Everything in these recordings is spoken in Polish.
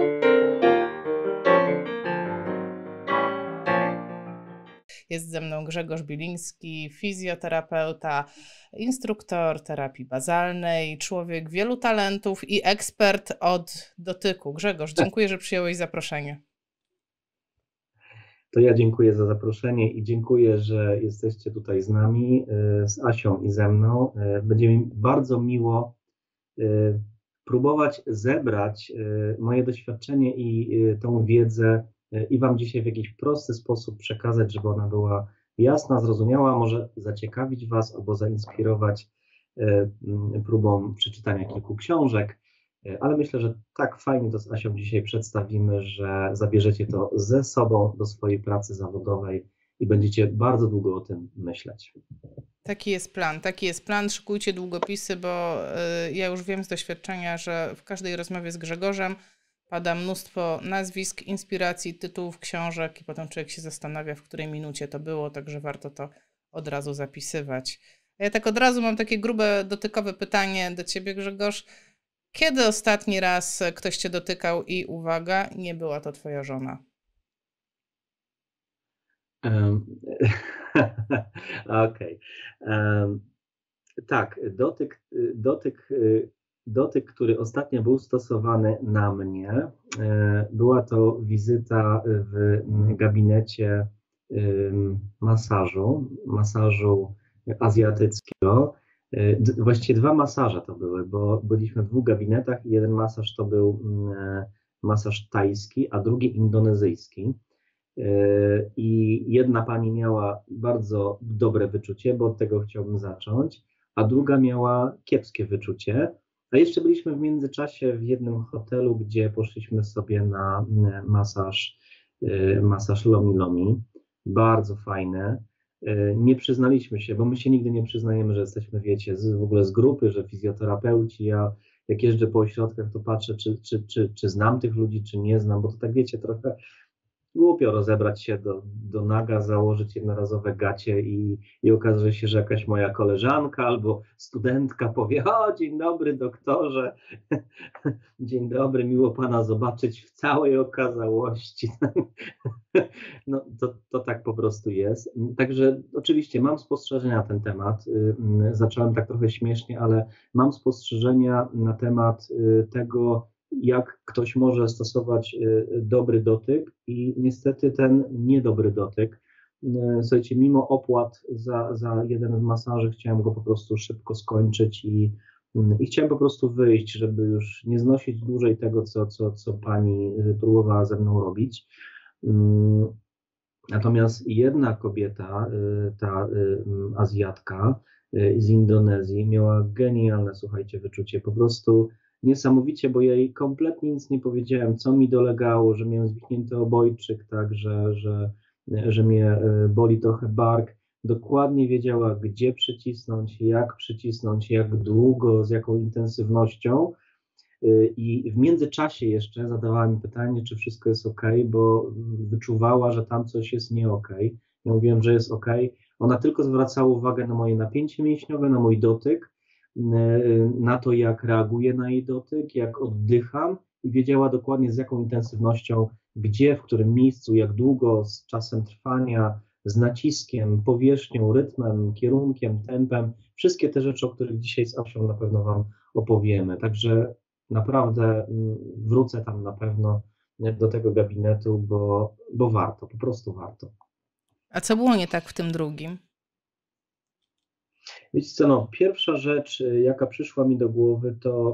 Jest ze mną Grzegorz Biliński, fizjoterapeuta, instruktor terapii bazalnej, człowiek wielu talentów i ekspert od dotyku. Grzegorz, dziękuję, że przyjąłeś zaproszenie. To ja dziękuję za zaproszenie i dziękuję, że jesteście tutaj z nami, z Asią i ze mną. Będzie mi bardzo miło próbować zebrać moje doświadczenie i tą wiedzę i Wam dzisiaj w jakiś prosty sposób przekazać, żeby ona była jasna, zrozumiała, może zaciekawić Was albo zainspirować próbą przeczytania kilku książek, ale myślę, że tak fajnie to z Asią dzisiaj przedstawimy, że zabierzecie to ze sobą do swojej pracy zawodowej i będziecie bardzo długo o tym myśleć. Taki jest plan. Szykujcie długopisy, bo ja już wiem z doświadczenia, że w każdej rozmowie z Grzegorzem pada mnóstwo nazwisk, inspiracji, tytułów książek i potem człowiek się zastanawia, w której minucie to było, także warto to od razu zapisywać. A ja tak od razu mam takie grube, dotykowe pytanie do Ciebie, Grzegorz. Kiedy ostatni raz ktoś Cię dotykał i uwaga, nie była to Twoja żona? Okej. Tak, dotyk, który ostatnio był stosowany na mnie, była to wizyta w gabinecie masażu azjatyckiego. Właściwie dwa masaże to były, bo byliśmy w dwóch gabinetach i jeden masaż to był masaż tajski, a drugi indonezyjski. I jedna pani miała bardzo dobre wyczucie, bo od tego chciałbym zacząć, a druga miała kiepskie wyczucie. A jeszcze byliśmy w międzyczasie w jednym hotelu, gdzie poszliśmy sobie na masaż Lomi Lomi. Bardzo fajne. Nie przyznaliśmy się, bo my się nigdy nie przyznajemy, że jesteśmy, wiecie, w ogóle z grupy, że fizjoterapeuci. Ja jak jeżdżę po ośrodkach, to patrzę, czy znam tych ludzi, czy nie znam, bo to tak, wiecie, trochę głupio rozebrać się do naga, założyć jednorazowe gacie i okazuje się, że jakaś moja koleżanka albo studentka powie: o, dzień dobry doktorze, dzień dobry, miło pana zobaczyć w całej okazałości. No to tak po prostu jest. Także oczywiście mam spostrzeżenia na ten temat. Zacząłem tak trochę śmiesznie, ale mam spostrzeżenia na temat tego, jak ktoś może stosować dobry dotyk i niestety ten niedobry dotyk. Słuchajcie, mimo opłat za jeden z masaży chciałem go po prostu szybko skończyć i chciałem po prostu wyjść, żeby już nie znosić dłużej tego, co pani próbowała ze mną robić. Natomiast jedna kobieta, ta Azjatka z Indonezji, miała genialne, słuchajcie, wyczucie, po prostu niesamowicie, bo ja jej kompletnie nic nie powiedziałem, co mi dolegało, że miałem zwichnięty obojczyk, tak, że mnie boli trochę bark. Dokładnie wiedziała, gdzie przycisnąć, jak długo, z jaką intensywnością. I w międzyczasie jeszcze zadawała mi pytanie, czy wszystko jest ok, bo wyczuwała, że tam coś jest nie ok. Ja mówiłem, że jest ok. Ona tylko zwracała uwagę na moje napięcie mięśniowe, na mój dotyk, na to, jak reaguję na jej dotyk, jak oddycham i wiedziała dokładnie, z jaką intensywnością, gdzie, w którym miejscu, jak długo, z czasem trwania, z naciskiem, powierzchnią, rytmem, kierunkiem, tempem. Wszystkie te rzeczy, o których dzisiaj z Asią na pewno Wam opowiemy. Także naprawdę wrócę tam na pewno do tego gabinetu, bo warto, po prostu warto. A co było nie tak w tym drugim? Wiecie co, no, pierwsza rzecz, jaka przyszła mi do głowy, to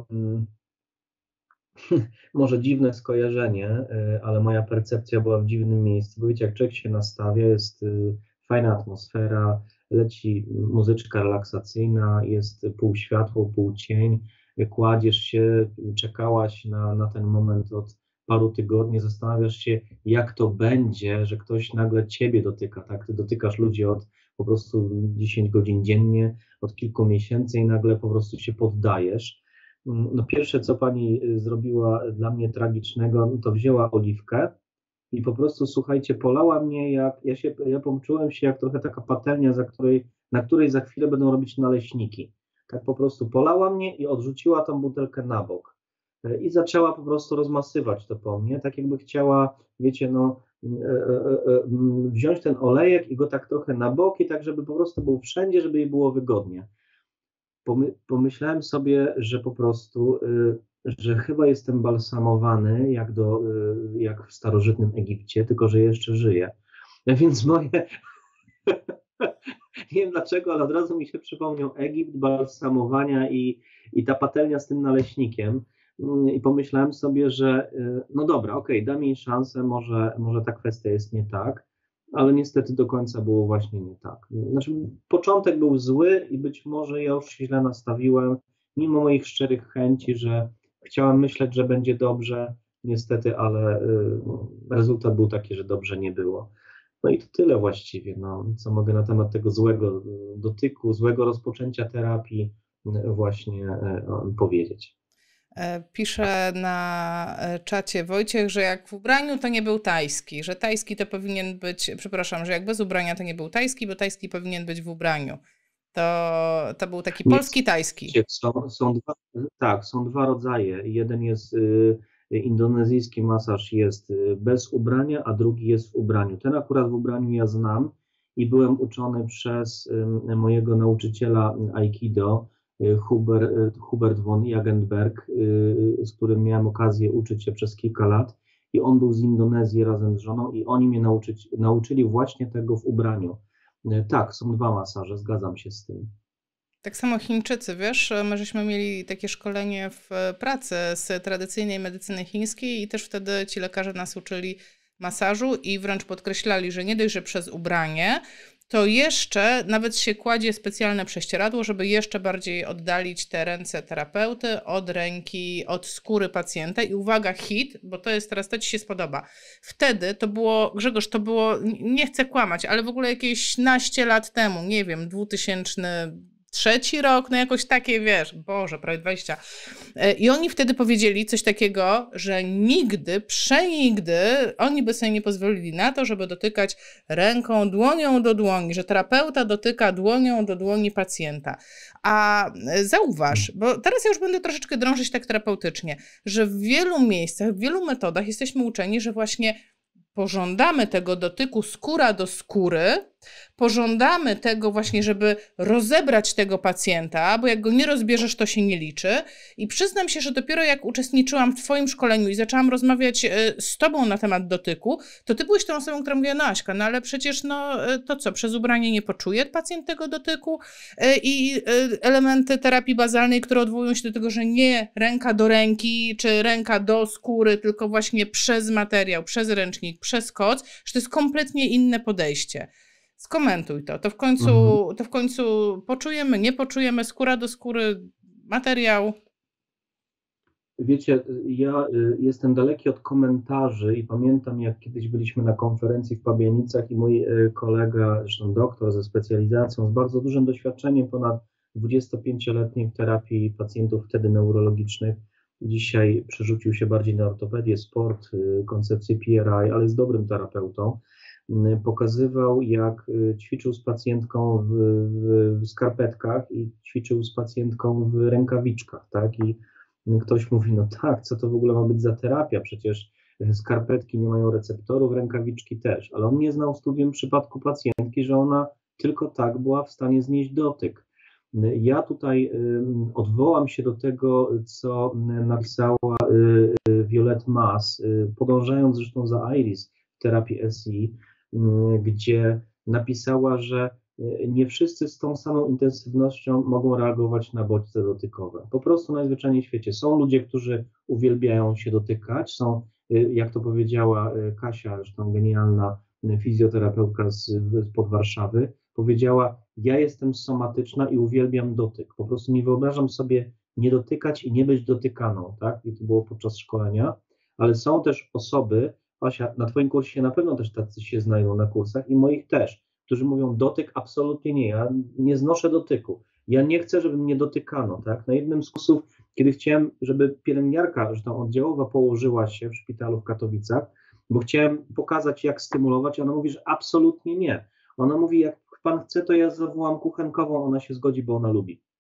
może dziwne skojarzenie, ale moja percepcja była w dziwnym miejscu, bo wiecie, jak człowiek się nastawia, jest fajna atmosfera, leci muzyczka relaksacyjna, jest pół światło, pół cień, kładziesz się, czekałaś na ten moment od paru tygodni, zastanawiasz się, jak to będzie, że ktoś nagle ciebie dotyka, tak? Ty dotykasz ludzi od po prostu 10 godzin dziennie, od kilku miesięcy i nagle po prostu się poddajesz. No pierwsze, co pani zrobiła dla mnie tragicznego, no to wzięła oliwkę i po prostu, słuchajcie, polała mnie, ja poczułem się jak trochę taka patelnia, na której za chwilę będą robić naleśniki. Tak po prostu polała mnie i odrzuciła tą butelkę na bok. i zaczęła po prostu rozmasywać to po mnie, tak jakby chciała, wiecie, no, wziąć ten olejek i go tak trochę na boki, tak żeby po prostu był wszędzie, żeby jej było wygodnie. Pomyślałem sobie, że po prostu, że chyba jestem balsamowany jak w starożytnym Egipcie, tylko że jeszcze żyję. Więc nie wiem dlaczego, ale od razu mi się przypomniał Egipt, balsamowania i ta patelnia z tym naleśnikiem. I pomyślałem sobie, że no dobra, okej, dam jej szansę, może ta kwestia jest nie tak, ale niestety do końca było właśnie nie tak. Znaczy, początek był zły i być może ja już się źle nastawiłem, mimo moich szczerych chęci, że chciałem myśleć, że będzie dobrze, niestety, ale rezultat był taki, że dobrze nie było. No i to tyle właściwie, no, co mogę na temat tego złego dotyku, złego rozpoczęcia terapii właśnie powiedzieć. Pisze na czacie Wojciech, że jak w ubraniu to nie był tajski, że tajski to powinien być, przepraszam, że jak bez ubrania to nie był tajski, bo tajski powinien być w ubraniu. To był taki polski tajski. Są dwa rodzaje. Jeden jest indonezyjski masaż jest bez ubrania, a drugi jest w ubraniu. Ten akurat w ubraniu ja znam i byłem uczony przez mojego nauczyciela Aikido, Hubert von Jagenberg, z którym miałem okazję uczyć się przez kilka lat i on był z Indonezji razem z żoną i oni mnie nauczyli właśnie tego w ubraniu. Tak, są dwa masaże, zgadzam się z tym. Tak samo Chińczycy, wiesz, my żeśmy mieli takie szkolenie w pracy z tradycyjnej medycyny chińskiej i też wtedy ci lekarze nas uczyli masażu i wręcz podkreślali, że nie dość, że przez ubranie, to jeszcze nawet się kładzie specjalne prześcieradło, żeby jeszcze bardziej oddalić te ręce terapeuty od skóry pacjenta. I uwaga, hit, bo to jest teraz, to ci się spodoba. Wtedy to było, Grzegorz, to było, nie chcę kłamać, ale w ogóle jakieś naście lat temu, nie wiem, 2003 rok, no jakoś takie, wiesz, Boże, prawie 20. I oni wtedy powiedzieli coś takiego, że nigdy, przenigdy oni by sobie nie pozwolili na to, żeby dotykać ręką, dłonią do dłoni, że terapeuta dotyka dłonią do dłoni pacjenta. A zauważ, bo teraz ja już będę troszeczkę drążyć tak terapeutycznie, że w wielu miejscach, w wielu metodach jesteśmy uczeni, że właśnie pożądamy tego dotyku skóra do skóry, pożądamy tego właśnie, żeby rozebrać tego pacjenta, bo jak go nie rozbierzesz, to się nie liczy. I przyznam się, że dopiero jak uczestniczyłam w twoim szkoleniu i zaczęłam rozmawiać z tobą na temat dotyku, to ty byłeś tą osobą, która mówiła, no Aśka, no ale przecież to co, przez ubranie nie poczuje pacjent tego dotyku i elementy terapii bazalnej, które odwołują się do tego, że nie ręka do ręki, czy ręka do skóry, tylko właśnie przez materiał, przez ręcznik, przez koc, że to jest kompletnie inne podejście. Skomentuj to. To w końcu poczujemy, nie poczujemy, skóra do skóry, materiał. Wiecie, ja jestem daleki od komentarzy i pamiętam, jak kiedyś byliśmy na konferencji w Pabianicach i mój kolega, zresztą doktor ze specjalizacją, z bardzo dużym doświadczeniem, ponad 25-letnim w terapii pacjentów wtedy neurologicznych, dzisiaj przerzucił się bardziej na ortopedię, sport, koncepcję PRI, ale jest dobrym terapeutą. Pokazywał, jak ćwiczył z pacjentką w skarpetkach i ćwiczył z pacjentką w rękawiczkach, tak? I ktoś mówi, no tak, co to w ogóle ma być za terapia? Przecież skarpetki nie mają receptorów, rękawiczki też. Ale on nie znał studium przypadku pacjentki, że ona tylko tak była w stanie znieść dotyk. Ja tutaj odwołam się do tego, co napisała Violette Maas, podążając zresztą za Iris w terapii SI, gdzie napisała, że nie wszyscy z tą samą intensywnością mogą reagować na bodźce dotykowe. Po prostu najzwyczajniej w świecie są ludzie, którzy uwielbiają się dotykać, są, jak to powiedziała Kasia, zresztą genialna fizjoterapeutka spod Warszawy, powiedziała, ja jestem somatyczna i uwielbiam dotyk. Po prostu nie wyobrażam sobie nie dotykać i nie być dotykaną, tak? I to było podczas szkolenia, ale są też osoby, Asia, na twoim kursie na pewno też tacy się znajdą na kursach i moich też, którzy mówią dotyk absolutnie nie, ja nie znoszę dotyku, ja nie chcę, żeby mnie dotykano, tak? Na jednym z kursów, kiedy chciałem, żeby pielęgniarka, zresztą oddziałowa, położyła się w szpitalu w Katowicach, bo chciałem pokazać, jak stymulować, ona mówi, że absolutnie nie. Ona mówi, jak pan chce, to ja zawołam kuchenkową, ona się zgodzi, bo ona lubi.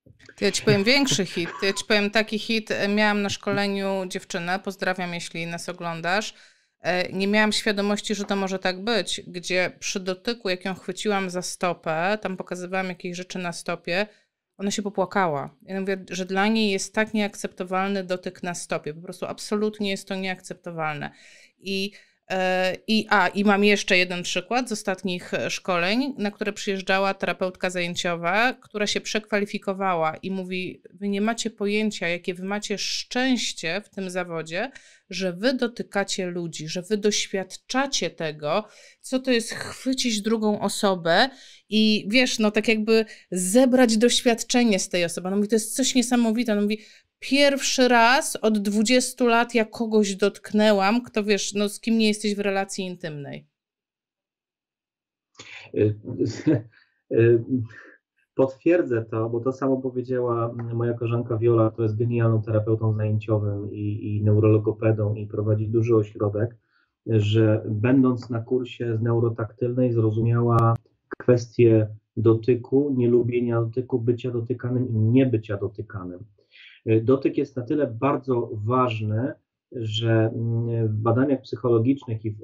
To ja ci powiem większy hit. Ja ci powiem taki hit. Miałam na szkoleniu dziewczynę, pozdrawiam, jeśli nas oglądasz. Nie miałam świadomości, że to może tak być, gdzie przy dotyku, jak ją chwyciłam za stopę, tam pokazywałam jakieś rzeczy na stopie, ona się popłakała. Ja mówię, że dla niej jest tak nieakceptowalny dotyk na stopie. Po prostu absolutnie jest to nieakceptowalne. I mam jeszcze jeden przykład z ostatnich szkoleń, na które przyjeżdżała terapeutka zajęciowa, która się przekwalifikowała i mówi, wy nie macie pojęcia, jakie wy macie szczęście w tym zawodzie, że wy dotykacie ludzi, że wy doświadczacie tego, co to jest chwycić drugą osobę i wiesz, no tak jakby zebrać doświadczenie z tej osoby. Ona mówi, to jest coś niesamowite. Ona mówi, pierwszy raz od 20 lat ja kogoś dotknęłam, kto wiesz, no z kim nie jesteś w relacji intymnej. Potwierdzę to, bo to samo powiedziała moja koleżanka Wiola, która jest genialną terapeutą zajęciowym i neurologopedą i prowadzi duży ośrodek, że będąc na kursie z neurotaktylnej zrozumiała kwestię dotyku, nielubienia dotyku, bycia dotykanym i niebycia dotykanym. Dotyk jest na tyle bardzo ważny, że w badaniach psychologicznych i w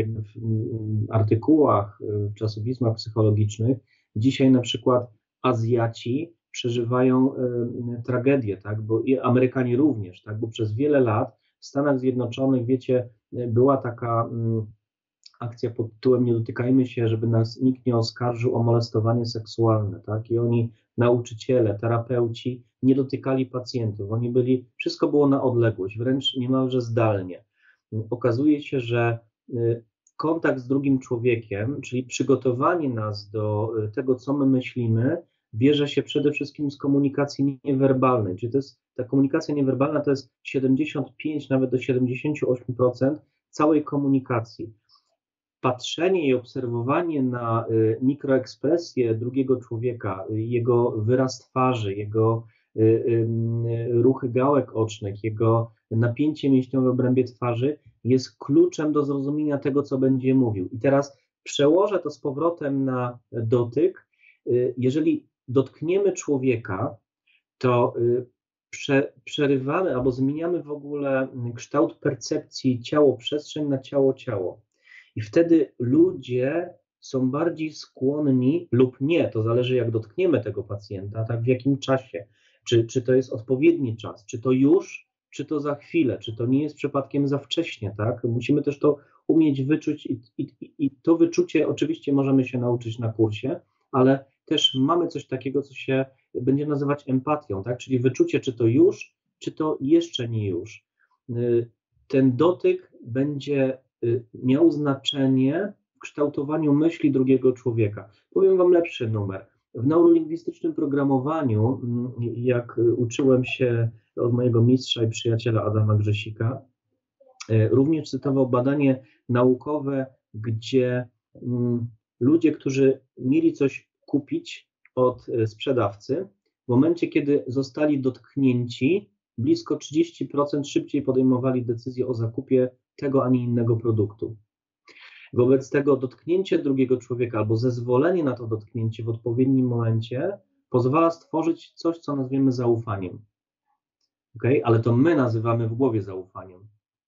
artykułach, w czasopismach psychologicznych dzisiaj na przykład Azjaci przeżywają tragedię, tak? Bo i Amerykanie również, tak? Bo przez wiele lat w Stanach Zjednoczonych, wiecie, była taka akcja pod tytułem Nie dotykajmy się, żeby nas nikt nie oskarżył o molestowanie seksualne, tak? I oni, nauczyciele, terapeuci, nie dotykali pacjentów. Oni wszystko było na odległość, wręcz niemalże zdalnie. Okazuje się, że kontakt z drugim człowiekiem, czyli przygotowanie nas do tego, co my myślimy, bierze się przede wszystkim z komunikacji niewerbalnej. Czyli ta komunikacja niewerbalna to jest 75, nawet do 78% całej komunikacji. Patrzenie i obserwowanie na mikroekspresję drugiego człowieka, jego wyraz twarzy, jego ruchy gałek ocznych, jego napięcie mięśniowe w obrębie twarzy jest kluczem do zrozumienia tego, co będzie mówił. I teraz przełożę to z powrotem na dotyk. Jeżeli dotkniemy człowieka, to przerywamy albo zmieniamy w ogóle kształt percepcji ciało-przestrzeń na ciało-ciało. I wtedy ludzie są bardziej skłonni lub nie, to zależy jak dotkniemy tego pacjenta, tak w jakim czasie, czy to jest odpowiedni czas, czy to już, czy to za chwilę, czy to nie jest przypadkiem za wcześnie, tak? Musimy też to umieć wyczuć i to wyczucie oczywiście możemy się nauczyć na kursie, ale też mamy coś takiego, co się będzie nazywać empatią, tak? Czyli wyczucie, czy to już, czy to jeszcze nie już. Ten dotyk będzie miał znaczenie w kształtowaniu myśli drugiego człowieka. Powiem wam lepszy numer. W neurolingwistycznym programowaniu, jak uczyłem się od mojego mistrza i przyjaciela Adama Grzesika, również cytował badanie naukowe, gdzie ludzie, którzy mieli coś kupić od sprzedawcy, w momencie, kiedy zostali dotknięci, blisko 30% szybciej podejmowali decyzję o zakupie tego, a nie innego produktu. Wobec tego dotknięcie drugiego człowieka albo zezwolenie na to dotknięcie w odpowiednim momencie pozwala stworzyć coś, co nazwiemy zaufaniem. Okay? Ale to my nazywamy w głowie zaufaniem.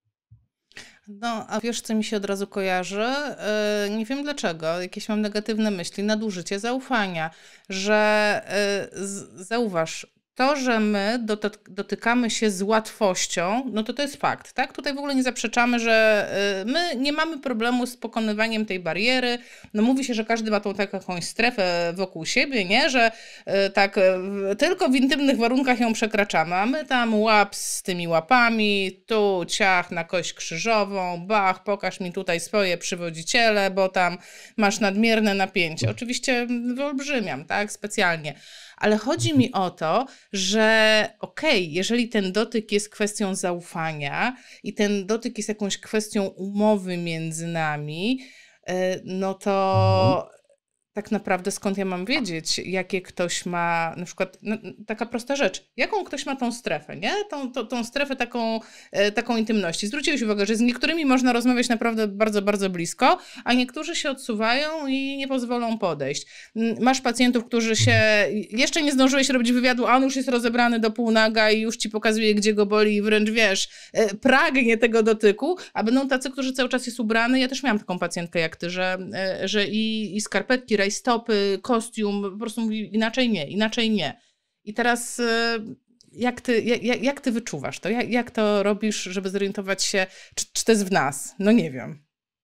No, a wiesz, co mi się od razu kojarzy? Nie wiem dlaczego, jakieś mam negatywne myśli, nadużycie zaufania, że zauważ, to, że my dotykamy się z łatwością, no to jest fakt, tak? Tutaj w ogóle nie zaprzeczamy, że my nie mamy problemu z pokonywaniem tej bariery. No mówi się, że każdy ma tą jakąś strefę wokół siebie, nie? Że tak tylko w intymnych warunkach ją przekraczamy, a my tam łap z tymi łapami, tu ciach na kość krzyżową, bach, pokaż mi tutaj swoje przywodziciele, bo tam masz nadmierne napięcie. Oczywiście wyolbrzymiam, tak? Specjalnie. Ale chodzi mi o to, że jeżeli ten dotyk jest kwestią zaufania i ten dotyk jest jakąś kwestią umowy między nami, no to tak naprawdę skąd ja mam wiedzieć, jakie ktoś ma, na przykład taka prosta rzecz, jaką ktoś ma tą strefę, nie? Tą strefę taką intymności. Zwróciłeś uwagę, że z niektórymi można rozmawiać naprawdę bardzo, bardzo blisko, a niektórzy się odsuwają i nie pozwolą podejść. Masz pacjentów, którzy się, jeszcze nie zdążyłeś robić wywiadu, a on już jest rozebrany do półnaga i już ci pokazuje, gdzie go boli i wręcz wiesz, pragnie tego dotyku, a będą tacy, którzy cały czas jest ubrany. Ja też miałam taką pacjentkę jak ty, że i skarpetki, rajstopy, kostium, po prostu mówi inaczej nie. I teraz jak ty wyczuwasz to? Jak to robisz, żeby zorientować się, czy to jest w nas? No nie wiem.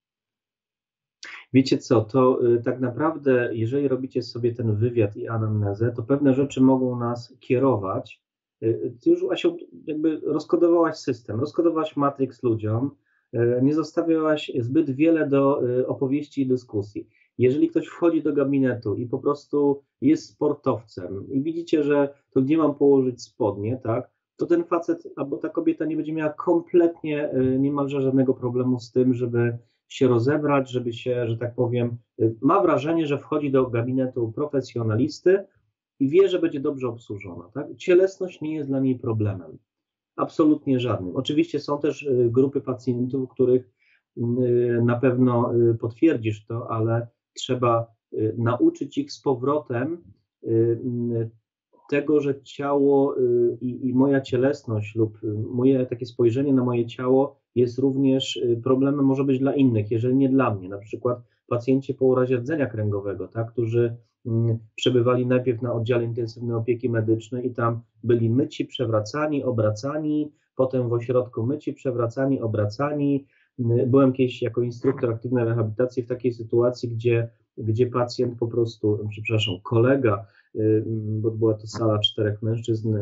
Wiecie co, to tak naprawdę, jeżeli robicie sobie ten wywiad i anamnezę, to pewne rzeczy mogą nas kierować. Ty już, Asiu, jakby rozkodowałaś system, rozkodowałaś Matrix ludziom, nie zostawiałaś zbyt wiele do opowieści i dyskusji. Jeżeli ktoś wchodzi do gabinetu i po prostu jest sportowcem i widzicie, że to gdzie mam położyć spodnie, tak, to ten facet albo ta kobieta nie będzie miała kompletnie niemalże żadnego problemu z tym, żeby się rozebrać, żeby się, że tak powiem, ma wrażenie, że wchodzi do gabinetu profesjonalisty i wie, że będzie dobrze obsłużona. Tak? Cielesność nie jest dla niej problemem. Absolutnie żadnym. Oczywiście są też grupy pacjentów, których na pewno potwierdzisz to, ale trzeba nauczyć ich z powrotem tego, że ciało i moja cielesność lub moje takie spojrzenie na moje ciało jest również problemem, może być dla innych, jeżeli nie dla mnie. Na przykład pacjenci po urazie rdzenia kręgowego, tak, którzy przebywali najpierw na oddziale intensywnej opieki medycznej i tam byli myci, przewracani, obracani, potem w ośrodku myci, przewracani, obracani. Byłem kiedyś jako instruktor aktywnej rehabilitacji w takiej sytuacji, gdzie pacjent po prostu, przepraszam, kolega, bo była to sala 4 mężczyzn,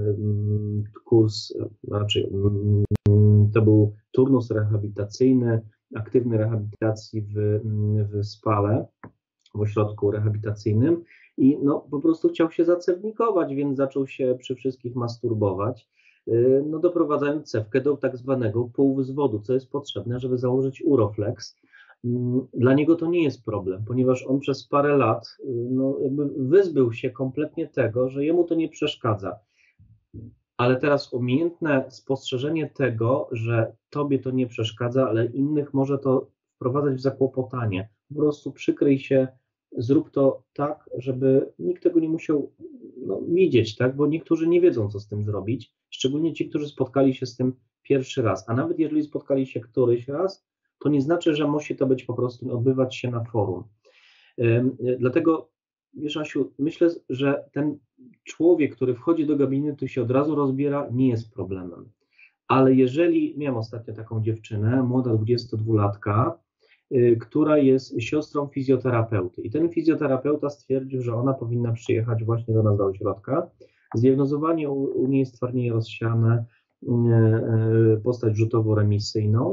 kurs, raczej to był turnus rehabilitacyjny, aktywnej rehabilitacji w Spale, w ośrodku rehabilitacyjnym i no, po prostu chciał się zacewnikować, więc zaczął się przy wszystkich masturbować, no, doprowadzając cewkę do tak zwanego półwzwodu, co jest potrzebne, żeby założyć Uroflex. Dla niego to nie jest problem, ponieważ on przez parę lat no, jakby wyzbył się kompletnie tego, że jemu to nie przeszkadza. Ale teraz umiejętne spostrzeżenie tego, że tobie to nie przeszkadza, ale innych może to wprowadzać w zakłopotanie. Po prostu przykryj się, zrób to tak, żeby nikt tego nie musiał widzieć, tak? Bo niektórzy nie wiedzą, co z tym zrobić, szczególnie ci, którzy spotkali się z tym pierwszy raz. A nawet jeżeli spotkali się któryś raz, to nie znaczy, że musi to być po prostu odbywać się na forum. Dlatego, wiesz, Asiu, myślę, że ten człowiek, który wchodzi do gabinetu i się od razu rozbiera, nie jest problemem. Ale jeżeli, miałem ostatnio taką dziewczynę, młoda 22-latka, która jest siostrą fizjoterapeuty i ten fizjoterapeuta stwierdził, że ona powinna przyjechać właśnie do nas do ośrodka. Zdiagnozowanie u niej jest stwardnienie rozsiane, postać rzutowo-remisyjną,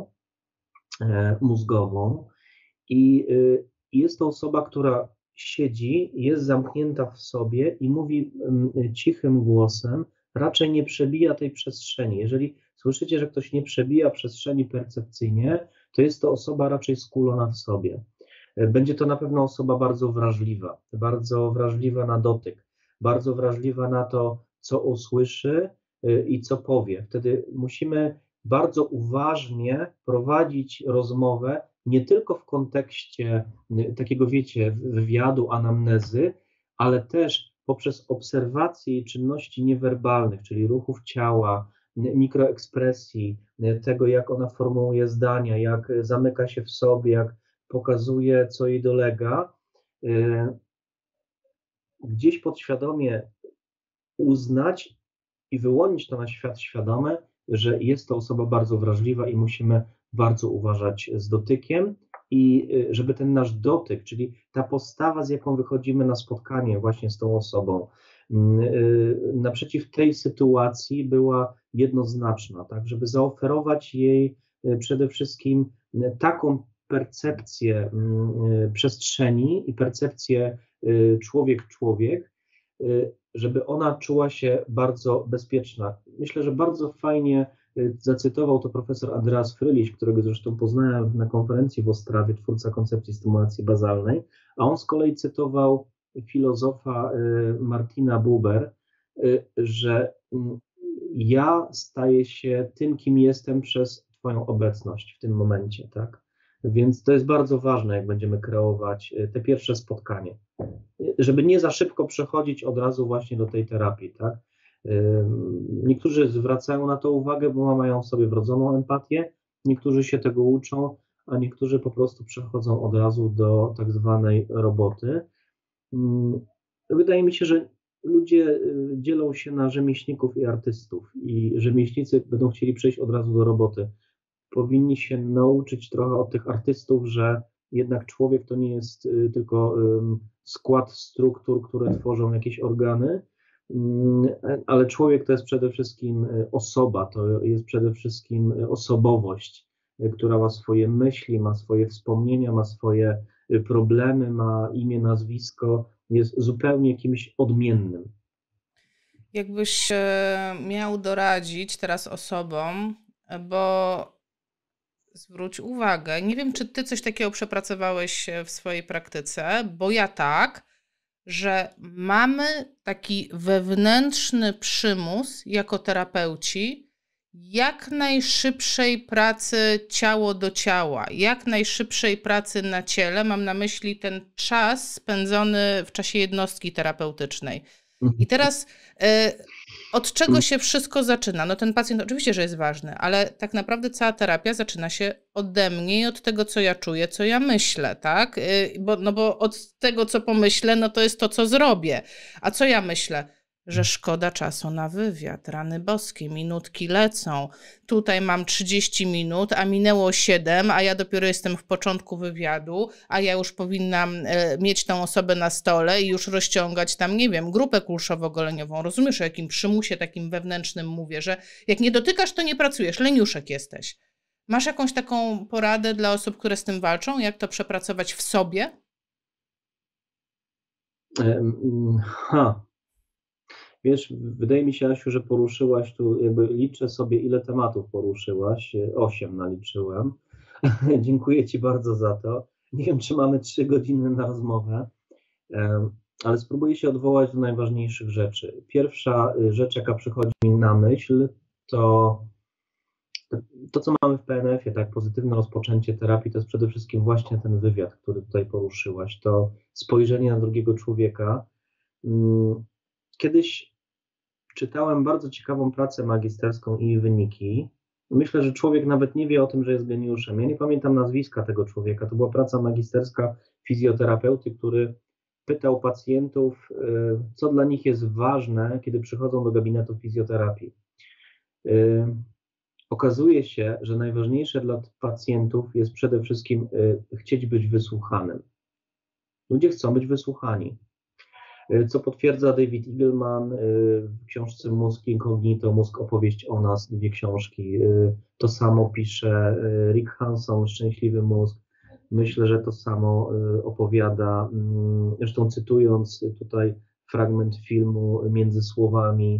mózgową i jest to osoba, która siedzi, jest zamknięta w sobie i mówi cichym głosem, raczej nie przebija tej przestrzeni. Jeżeli słyszycie, że ktoś nie przebija przestrzeni percepcyjnie, to jest to osoba raczej skulona w sobie. Będzie to na pewno osoba bardzo wrażliwa na dotyk, bardzo wrażliwa na to, co usłyszy i co powie. Wtedy musimy bardzo uważnie prowadzić rozmowę, nie tylko w kontekście takiego, wiecie, wywiadu, anamnezy, ale też poprzez obserwację czynności niewerbalnych, czyli ruchów ciała, mikroekspresji, tego, jak ona formułuje zdania, jak zamyka się w sobie, jak pokazuje, co jej dolega, gdzieś podświadomie uznać i wyłonić to na świat świadome, że jest to osoba bardzo wrażliwa i musimy bardzo uważać z dotykiem i żeby ten nasz dotyk, czyli ta postawa, z jaką wychodzimy na spotkanie właśnie z tą osobą, naprzeciw tej sytuacji była jednoznaczna, tak, żeby zaoferować jej przede wszystkim taką percepcję przestrzeni i percepcję człowiek-człowiek, żeby ona czuła się bardzo bezpieczna. Myślę, że bardzo fajnie Zacytował to profesor Andreas Frylich, którego zresztą poznałem na konferencji w Ostrawie, twórca koncepcji stymulacji bazalnej, a on z kolei cytował filozofa Martina Buber, że ja staję się tym, kim jestem przez Twoją obecność w tym momencie, tak? Więc to jest bardzo ważne, jak będziemy kreować te pierwsze spotkanie, żeby nie za szybko przechodzić od razu właśnie do tej terapii, tak? Niektórzy zwracają na to uwagę, bo mają w sobie wrodzoną empatię, niektórzy się tego uczą, a niektórzy po prostu przechodzą od razu do tak zwanej roboty. Wydaje mi się, że ludzie dzielą się na rzemieślników i artystów i rzemieślnicy będą chcieli przejść od razu do roboty. Powinni się nauczyć trochę od tych artystów, że jednak człowiek to nie jest tylko skład struktur, które tworzą jakieś organy, ale człowiek to jest przede wszystkim osoba, to jest przede wszystkim osobowość, która ma swoje myśli, ma swoje wspomnienia, ma swoje problemy, ma imię, nazwisko, jest zupełnie kimś odmiennym. Jakbyś miał doradzić teraz osobom, bo zwróć uwagę, nie wiem, czy ty coś takiego przepracowałeś w swojej praktyce, bo ja tak, że mamy taki wewnętrzny przymus jako terapeuci jak najszybszej pracy ciało do ciała, jak najszybszej pracy na ciele. Mam na myśli ten czas spędzony w czasie jednostki terapeutycznej. I teraz od czego się wszystko zaczyna? No ten pacjent oczywiście, że jest ważny, ale tak naprawdę cała terapia zaczyna się ode mnie i od tego, co ja czuję, co ja myślę, tak? Bo od tego, co pomyślę, no to jest to, co zrobię. A co ja myślę? Że szkoda czasu na wywiad, rany boskie, minutki lecą. Tutaj mam 30 minut, a minęło 7, a ja dopiero jestem w początku wywiadu, a ja już powinnam mieć tę osobę na stole i już rozciągać tam, nie wiem, grupę kulszowo-goleniową. Rozumiesz, o jakim przymusie takim wewnętrznym mówię, że jak nie dotykasz, to nie pracujesz, leniuszek jesteś. Masz jakąś taką poradę dla osób, które z tym walczą? Jak to przepracować w sobie? Wiesz, wydaje mi się, Asiu, że poruszyłaś tu, jakby liczę sobie, ile tematów poruszyłaś. 8 naliczyłem. Dziękuję Ci bardzo za to. Nie wiem, czy mamy 3 godziny na rozmowę, ale spróbuję się odwołać do najważniejszych rzeczy. Pierwsza rzecz, jaka przychodzi mi na myśl, to co mamy w PNF-ie, tak, pozytywne rozpoczęcie terapii, to jest przede wszystkim właśnie ten wywiad, który tutaj poruszyłaś, to spojrzenie na drugiego człowieka. Kiedyś czytałem bardzo ciekawą pracę magisterską i jej wyniki. Myślę, że człowiek nawet nie wie o tym, że jest geniuszem. Ja nie pamiętam nazwiska tego człowieka. To była praca magisterska fizjoterapeuty, który pytał pacjentów, co dla nich jest ważne, kiedy przychodzą do gabinetu fizjoterapii. Okazuje się, że najważniejsze dla pacjentów jest przede wszystkim chcieć być wysłuchanym. Ludzie chcą być wysłuchani. Co potwierdza David Eagleman w książce Mózg Incognito, Mózg opowieść o nas, 2 książki. To samo pisze Rick Hanson, Szczęśliwy mózg. Myślę, że to samo opowiada, zresztą cytując tutaj fragment filmu Między słowami,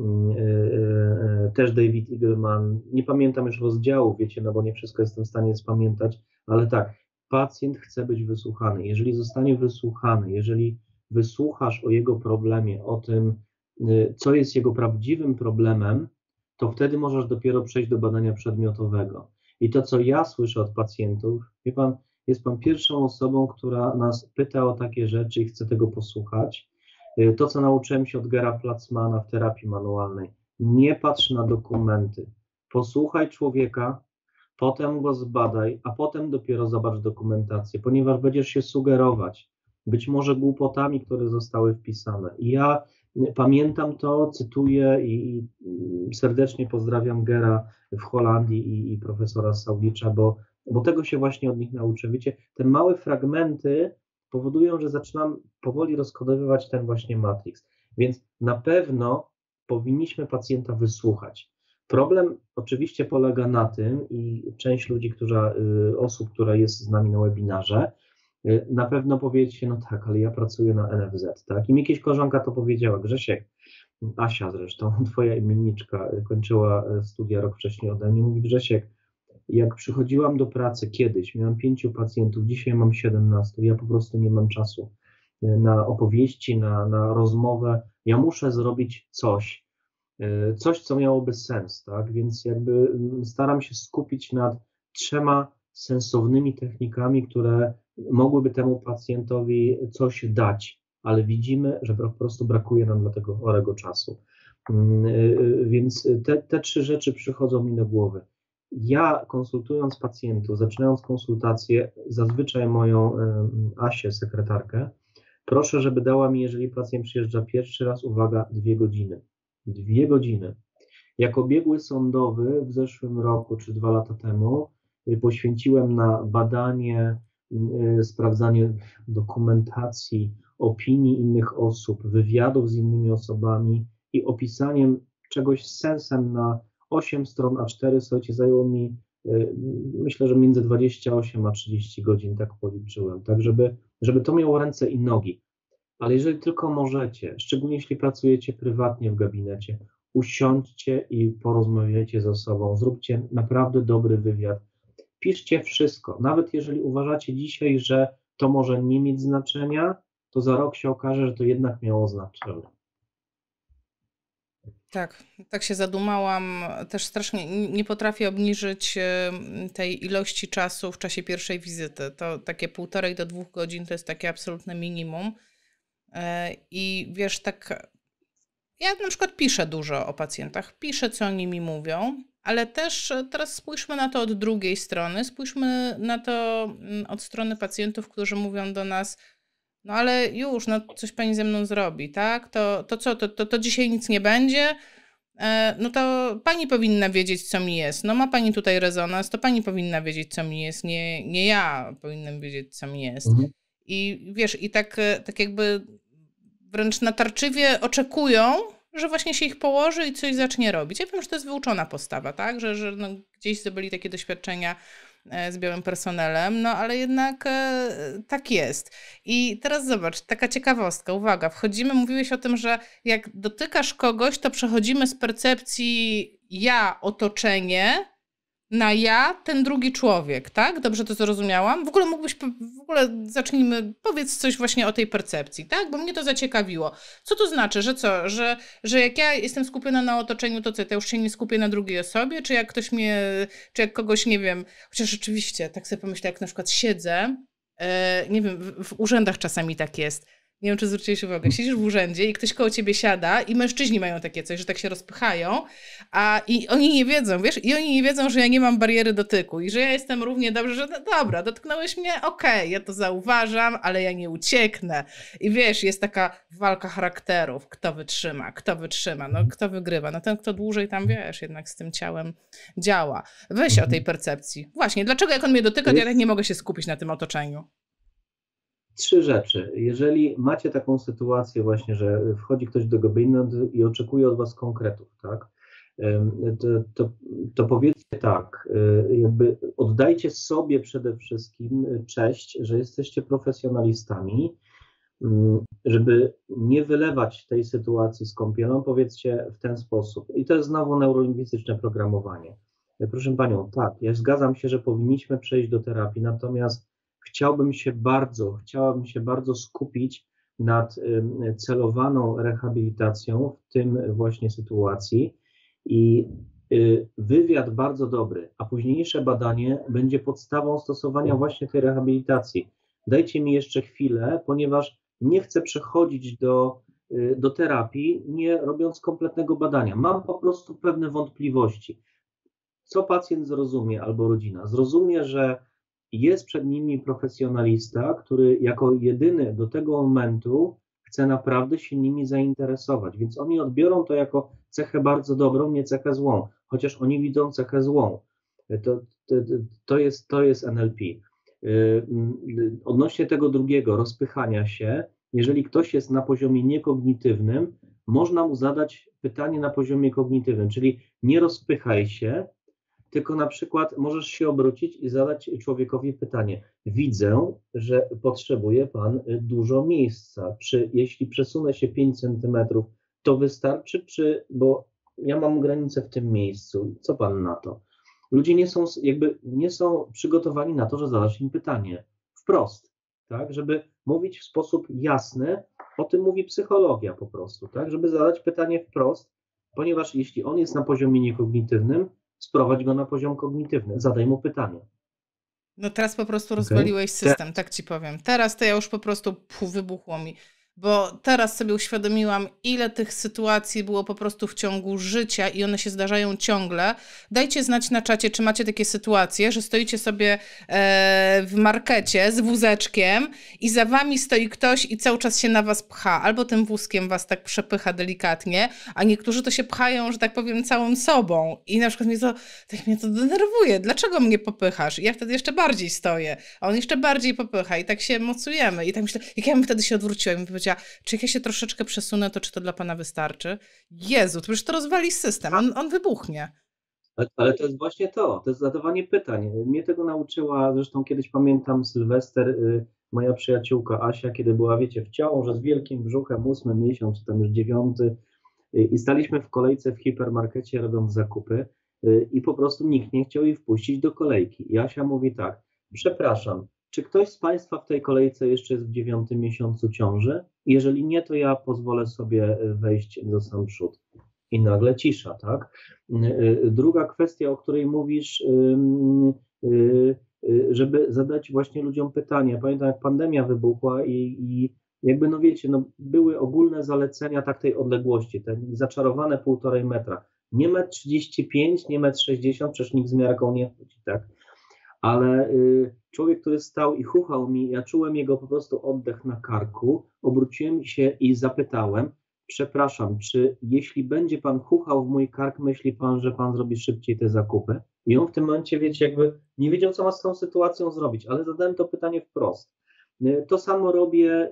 też David Eagleman, nie pamiętam już rozdziału, wiecie, no bo nie wszystko jestem w stanie spamiętać, ale tak, pacjent chce być wysłuchany. Jeżeli zostanie wysłuchany, jeżeli wysłuchasz o jego problemie, o tym, co jest jego prawdziwym problemem, to wtedy możesz dopiero przejść do badania przedmiotowego. I to, co ja słyszę od pacjentów, wie pan, jest pan pierwszą osobą, która nas pyta o takie rzeczy i chce tego posłuchać. To, co nauczyłem się od Gera Platzmana w terapii manualnej, nie patrz na dokumenty, posłuchaj człowieka, potem go zbadaj, a potem dopiero zobacz dokumentację, ponieważ będziesz się sugerować, być może głupotami, które zostały wpisane. I ja pamiętam to, cytuję i serdecznie pozdrawiam Gera w Holandii i profesora Saulicza, bo tego się właśnie od nich nauczę. Wiecie, te małe fragmenty powodują, że zaczynam powoli rozkodowywać ten właśnie matrix. Więc na pewno powinniśmy pacjenta wysłuchać. Problem oczywiście polega na tym i część ludzi, osób, która jest z nami na webinarze, na pewno powiecie, no tak, ale ja pracuję na NFZ, tak? I mi kiedyś koleżanka to powiedziała, Grzesiek, Asia zresztą, twoja imienniczka, kończyła studia rok wcześniej ode mnie, mówi: Grzesiek, jak przychodziłam do pracy kiedyś, miałam 5 pacjentów, dzisiaj mam 17, ja po prostu nie mam czasu na opowieści, na rozmowę, ja muszę zrobić coś, co miałoby sens, tak? Więc jakby staram się skupić nad 3 sensownymi technikami, które mogłyby temu pacjentowi coś dać, ale widzimy, że po prostu brakuje nam dla tego chorego czasu. Więc te 3 rzeczy przychodzą mi do głowy. Ja, konsultując pacjentów, zaczynając konsultację, zazwyczaj moją Asię, sekretarkę, proszę, żeby dała mi, jeżeli pacjent przyjeżdża pierwszy raz, uwaga, 2 godziny. 2 godziny. Jako biegły sądowy w zeszłym roku czy 2 lata temu poświęciłem na badanie, sprawdzanie dokumentacji, opinii innych osób, wywiadów z innymi osobami i opisaniem czegoś z sensem na 8 stron A4, słuchajcie, zajęło mi, myślę, że między 28 a 30 godzin, tak policzyłem, tak żeby to miało ręce i nogi. Ale jeżeli tylko możecie, szczególnie jeśli pracujecie prywatnie w gabinecie, usiądźcie i porozmawiajcie ze sobą, zróbcie naprawdę dobry wywiad. Piszcie wszystko, nawet jeżeli uważacie dzisiaj, że to może nie mieć znaczenia, to za rok się okaże, że to jednak miało znaczenie. Tak się zadumałam. Też strasznie nie potrafię obniżyć tej ilości czasu w czasie pierwszej wizyty. To takie 1,5 do 2 godzin to jest takie absolutne minimum. I wiesz, tak, ja na przykład piszę dużo o pacjentach, piszę, co oni mi mówią, ale też teraz spójrzmy na to od drugiej strony, spójrzmy na to od strony pacjentów, którzy mówią do nas: no ale już, no coś pani ze mną zrobi, tak? To co, to dzisiaj nic nie będzie? No to pani powinna wiedzieć, co mi jest. No ma pani tutaj rezonans, to pani powinna wiedzieć, co mi jest, nie ja powinnam wiedzieć, co mi jest. I wiesz, i tak jakby wręcz natarczywie oczekują, że właśnie się ich położy i coś zacznie robić. Ja wiem, że to jest wyuczona postawa, tak? Że no, gdzieś zdobyli takie doświadczenia z białym personelem, no ale jednak tak jest. I teraz zobacz, taka ciekawostka, uwaga, wchodzimy, mówiłeś o tym, że jak dotykasz kogoś, to przechodzimy z percepcji ja, otoczenie, na ja, ten drugi człowiek, tak? Dobrze to zrozumiałam? W ogóle zacznijmy, powiedz coś właśnie o tej percepcji, tak? Bo mnie to zaciekawiło. Co to znaczy, że co? Że jak ja jestem skupiona na otoczeniu, to co, to już się nie skupię na drugiej osobie? Czy jak czy jak kogoś, nie wiem, chociaż rzeczywiście, tak sobie pomyślę, jak na przykład siedzę, nie wiem, w urzędach czasami tak jest. Nie wiem, czy zwróciłeś uwagę. Siedzisz w urzędzie i ktoś koło ciebie siada i mężczyźni mają takie coś, że tak się rozpychają, i oni nie wiedzą, wiesz, i oni nie wiedzą, że ja nie mam bariery dotyku i że ja jestem równie dobrze, że dobra, dotknąłeś mnie, okej, ja to zauważam, ale ja nie ucieknę. I wiesz, jest taka walka charakterów, kto wytrzyma, no kto wygrywa, no ten, kto dłużej tam, wiesz, jednak z tym ciałem działa. Weź o tej percepcji. Właśnie, dlaczego jak on mnie dotyka, to ja tak nie mogę się skupić na tym otoczeniu? 3 rzeczy. Jeżeli macie taką sytuację właśnie, że wchodzi ktoś do gabinetu i oczekuje od was konkretów, tak, to powiedzcie tak, jakby oddajcie sobie przede wszystkim cześć, że jesteście profesjonalistami, żeby nie wylewać tej sytuacji z kąpielą, powiedzcie w ten sposób. I to jest znowu neurolingwistyczne programowanie. Proszę panią, tak, ja zgadzam się, że powinniśmy przejść do terapii, natomiast chciałabym się bardzo skupić nad celowaną rehabilitacją w tym właśnie sytuacji i wywiad bardzo dobry, a późniejsze badanie będzie podstawą stosowania właśnie tej rehabilitacji. Dajcie mi jeszcze chwilę, ponieważ nie chcę przechodzić do terapii, nie robiąc kompletnego badania. Mam po prostu pewne wątpliwości. Co pacjent zrozumie albo rodzina? Zrozumie, że jest przed nimi profesjonalista, który jako jedyny do tego momentu chce naprawdę się nimi zainteresować, więc oni odbiorą to jako cechę bardzo dobrą, nie cechę złą, chociaż oni widzą cechę złą. To jest NLP. Odnośnie tego drugiego, rozpychania się, jeżeli ktoś jest na poziomie niekognitywnym, można mu zadać pytanie na poziomie kognitywnym, czyli nie rozpychaj się, tylko na przykład możesz się obrócić i zadać człowiekowi pytanie: widzę, że potrzebuje pan dużo miejsca. Jeśli przesunę się 5 centymetrów To wystarczy, bo ja mam granicę w tym miejscu. Co pan na to? Ludzie nie są przygotowani na to, że zadasz im pytanie wprost, tak? Żeby mówić w sposób jasny, o tym mówi psychologia po prostu, tak? Żeby zadać pytanie wprost, ponieważ jeśli on jest na poziomie niekognitywnym, sprowadź go na poziom kognitywny, zadaj mu pytanie. No teraz po prostu rozwaliłeś system, tak ci powiem. Teraz to ja już po prostu wybuchło mi. Bo teraz sobie uświadomiłam, ile tych sytuacji było po prostu w ciągu życia i one się zdarzają ciągle. Dajcie znać na czacie, czy macie takie sytuacje, że stoicie sobie w markecie z wózeczkiem i za wami stoi ktoś i cały czas się na was pcha. Albo tym wózkiem was tak przepycha delikatnie, a niektórzy to się pchają, że tak powiem, całym sobą. I na przykład mnie to denerwuje. Dlaczego mnie popychasz? I ja wtedy jeszcze bardziej stoję, a on jeszcze bardziej popycha i tak się mocujemy. I tak myślę, jak ja bym wtedy się odwróciła i bym powiedziała, czy jak ja się troszeczkę przesunę, to czy to dla pana wystarczy? Jezu, to już to rozwali system, on wybuchnie. Ale to jest właśnie to jest zadawanie pytań. Mnie tego nauczyła, zresztą kiedyś pamiętam Sylwester, moja przyjaciółka Asia, kiedy była, wiecie, w ciąży z wielkim brzuchem, 8 miesiąc, czy tam już 9, i staliśmy w kolejce w hipermarkecie robiąc zakupy i po prostu nikt nie chciał jej wpuścić do kolejki. I Asia mówi tak, przepraszam, czy ktoś z Państwa w tej kolejce jeszcze jest w 9 miesiącu ciąży? Jeżeli nie, to ja pozwolę sobie wejść do sam przód. I nagle cisza, tak? Druga kwestia, o której mówisz, żeby zadać właśnie ludziom pytanie. Pamiętam, jak pandemia wybuchła i jakby, no wiecie, no były ogólne zalecenia tak tej odległości, te zaczarowane 1,5 metra. Nie 1,35 m, nie 1,60 m, przecież nikt z miarką nie chodzi, tak? Ale człowiek, który stał i chuchał mi, ja czułem jego po prostu oddech na karku, obróciłem się i zapytałem, przepraszam, czy jeśli będzie pan chuchał w mój kark, myśli pan, że pan zrobi szybciej te zakupy? I on w tym momencie, wiecie, jakby nie wiedział, co ma z tą sytuacją zrobić, ale zadałem to pytanie wprost. To samo robię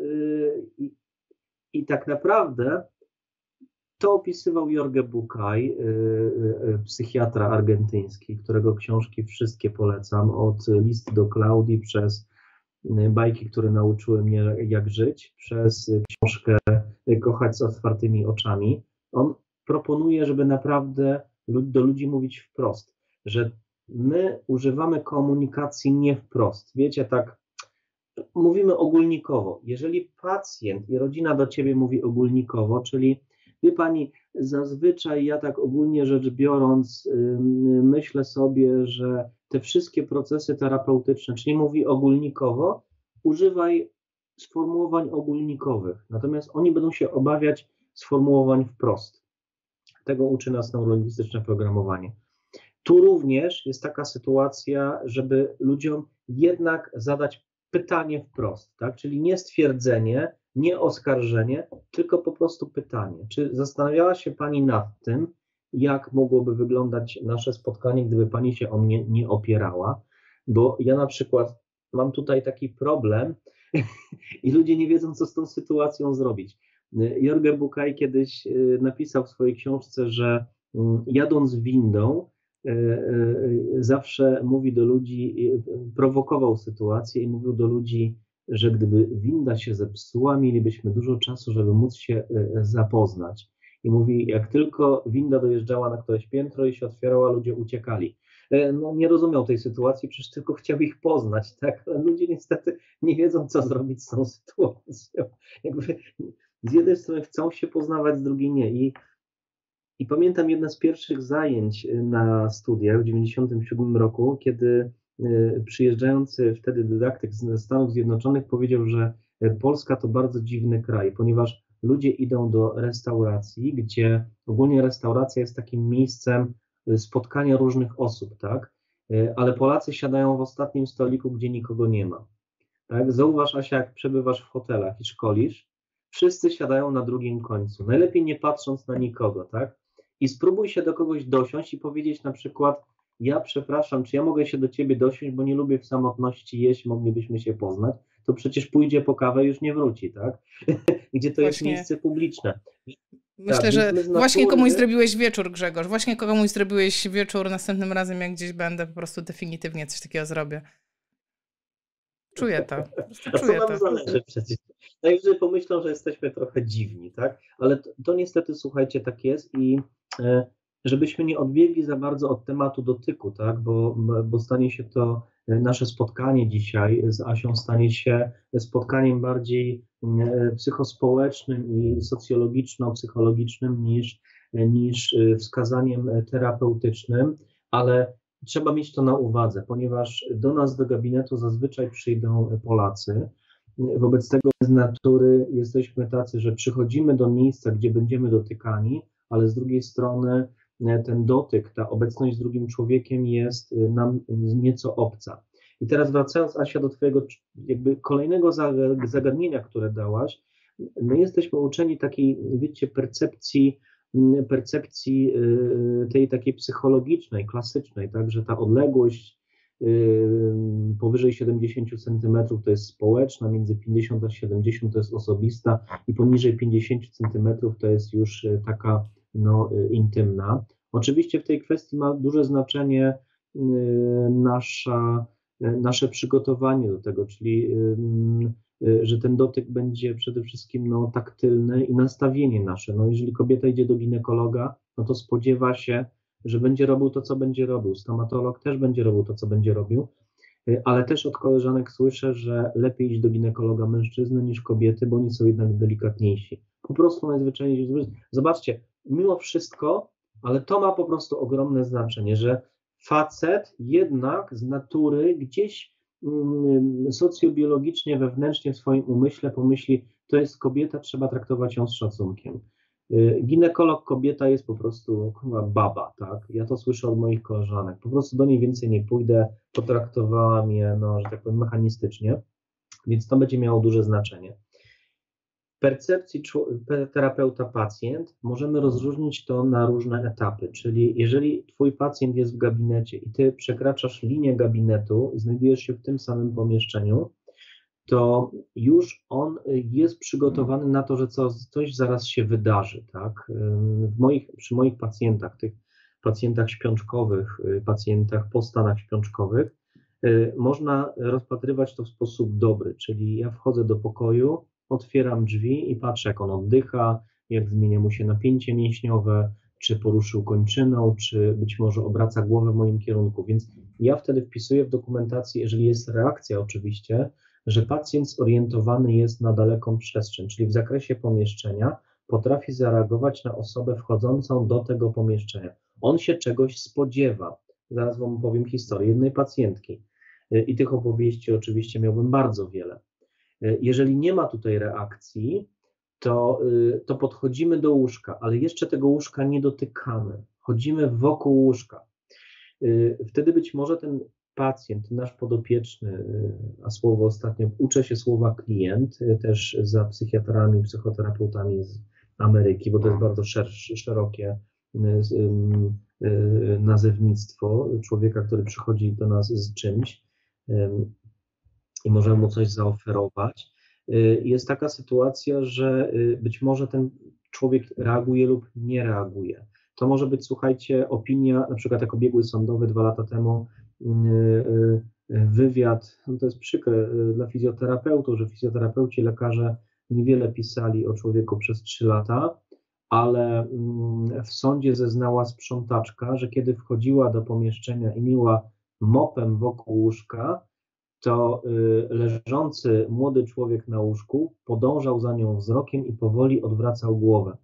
i tak naprawdę to opisywał Jorge Bucay, psychiatra argentyński, którego książki wszystkie polecam, od List do Klaudii, przez bajki, które nauczyły mnie jak żyć, przez książkę Kochać z otwartymi oczami. On proponuje, żeby naprawdę do ludzi mówić wprost, że my używamy komunikacji nie wprost. Wiecie, tak mówimy ogólnikowo. Jeżeli pacjent i rodzina do ciebie mówi ogólnikowo, czyli wie pani, zazwyczaj ja tak ogólnie rzecz biorąc myślę sobie, że te wszystkie procesy terapeutyczne, czyli mówi ogólnikowo, używaj sformułowań ogólnikowych, natomiast oni będą się obawiać sformułowań wprost. Tego uczy nas neurolingwistyczne programowanie. Tu również jest taka sytuacja, żeby ludziom jednak zadać pytanie wprost, tak? Czyli nie stwierdzenie, nie oskarżenie, tylko po prostu pytanie. Czy zastanawiała się pani nad tym, jak mogłoby wyglądać nasze spotkanie, gdyby pani się o mnie nie opierała? Bo ja na przykład mam tutaj taki problem i ludzie nie wiedzą, co z tą sytuacją zrobić. Jorge Bucay kiedyś napisał w swojej książce, że jadąc windą, zawsze mówi do ludzi, prowokował sytuację i mówił do ludzi, że gdyby winda się zepsuła, mielibyśmy dużo czasu, żeby móc się zapoznać. I mówi, jak tylko winda dojeżdżała na któreś piętro i się otwierała, ludzie uciekali. No, nie rozumiał tej sytuacji, przecież tylko chciał ich poznać, tak? Ale ludzie niestety nie wiedzą, co zrobić z tą sytuacją. Jakby z jednej strony chcą się poznawać, z drugiej nie. I pamiętam jedno z pierwszych zajęć na studiach w 1997 roku, kiedy przyjeżdżający wtedy dydaktyk ze Stanów Zjednoczonych powiedział, że Polska to bardzo dziwny kraj, ponieważ ludzie idą do restauracji, gdzie ogólnie restauracja jest takim miejscem spotkania różnych osób, tak? Ale Polacy siadają w ostatnim stoliku, gdzie nikogo nie ma. Tak? Zauważ, Asia, jak przebywasz w hotelach i szkolisz, wszyscy siadają na drugim końcu, najlepiej nie patrząc na nikogo, tak? I spróbuj się do kogoś dosiąść i powiedzieć na przykład, ja przepraszam, czy ja mogę się do ciebie dosiąść, bo nie lubię w samotności jeść, moglibyśmy się poznać, to przecież pójdzie po kawę i już nie wróci, tak? Gdzie to jest miejsce publiczne. Myślę, tak, że właśnie komuś zrobiłeś wieczór, Grzegorz, właśnie komuś zrobiłeś wieczór, następnym razem jak gdzieś będę, po prostu definitywnie coś takiego zrobię. Czuję to. Po prostu A co czuję nam to. zależy przecież? Najwyżej pomyślą, że jesteśmy trochę dziwni, tak? Ale to niestety, słuchajcie, tak jest i żebyśmy nie odbiegli za bardzo od tematu dotyku, tak? Bo stanie się to nasze spotkanie dzisiaj z Asią stanie się spotkaniem bardziej psychospołecznym i socjologiczno-psychologicznym niż wskazaniem terapeutycznym, ale trzeba mieć to na uwadze, ponieważ do nas do gabinetu zazwyczaj przyjdą Polacy. Wobec tego z natury jesteśmy tacy, że przychodzimy do miejsca, gdzie będziemy dotykani, ale z drugiej strony ten dotyk, ta obecność z drugim człowiekiem jest nam nieco obca. I teraz wracając, Asia, do twojego jakby kolejnego zagadnienia, które dałaś, my jesteśmy uczeni takiej, wiecie, percepcji tej takiej psychologicznej, klasycznej, tak, że ta odległość powyżej 70 cm to jest społeczna, między 50 a 70 to jest osobista i poniżej 50 cm to jest już taka intymna. Oczywiście w tej kwestii ma duże znaczenie nasze przygotowanie do tego, czyli że ten dotyk będzie przede wszystkim taktylny i nastawienie nasze. Jeżeli kobieta idzie do ginekologa, to spodziewa się, że będzie robił to, co będzie robił. Stomatolog też będzie robił to, co będzie robił, ale też od koleżanek słyszę, że lepiej iść do ginekologa mężczyzny niż kobiety, bo oni są jednak delikatniejsi. Po prostu najzwyczajniej. Zobaczcie, mimo wszystko, ale to ma po prostu ogromne znaczenie, że facet jednak z natury gdzieś socjobiologicznie, wewnętrznie w swoim umyśle pomyśli, to jest kobieta, trzeba traktować ją z szacunkiem. Ginekolog kobieta jest po prostu baba, tak? Ja to słyszę od moich koleżanek. Po prostu do niej więcej nie pójdę, potraktowała mnie, że tak powiem, mechanistycznie, więc to będzie miało duże znaczenie. Percepcji terapeuta-pacjent możemy rozróżnić to na różne etapy, czyli jeżeli twój pacjent jest w gabinecie i ty przekraczasz linię gabinetu i znajdujesz się w tym samym pomieszczeniu, to już on jest przygotowany na to, że coś zaraz się wydarzy, tak? Przy moich pacjentach, tych pacjentach śpiączkowych, pacjentach po stanach śpiączkowych, można rozpatrywać to w sposób dobry, czyli ja wchodzę do pokoju, otwieram drzwi i patrzę, jak on oddycha, jak zmienia mu się napięcie mięśniowe, czy poruszył kończyną, czy być może obraca głowę w moim kierunku, więc ja wtedy wpisuję w dokumentacji, jeżeli jest reakcja oczywiście, że pacjent zorientowany jest na daleką przestrzeń, czyli w zakresie pomieszczenia potrafi zareagować na osobę wchodzącą do tego pomieszczenia. On się czegoś spodziewa. Zaraz wam opowiem historię jednej pacjentki i tych opowieści oczywiście miałbym bardzo wiele. Jeżeli nie ma tutaj reakcji, to podchodzimy do łóżka, ale jeszcze tego łóżka nie dotykamy. Chodzimy wokół łóżka. Wtedy być może ten pacjent, nasz podopieczny, a słowo ostatnio, uczę się słowa klient, też za psychiatrami, psychoterapeutami z Ameryki, bo to jest bardzo szerokie nazewnictwo człowieka, który przychodzi do nas z czymś i możemy mu coś zaoferować. Jest taka sytuacja, że być może ten człowiek reaguje lub nie reaguje. To może być, słuchajcie, opinia, na przykład jako biegły sądowy 2 lata temu, wywiad, to jest przykre dla fizjoterapeutów, że fizjoterapeuci, lekarze niewiele pisali o człowieku przez 3 lata, ale w sądzie zeznała sprzątaczka, że kiedy wchodziła do pomieszczenia i miała mopem wokół łóżka, to leżący młody człowiek na łóżku podążał za nią wzrokiem i powoli odwracał głowę.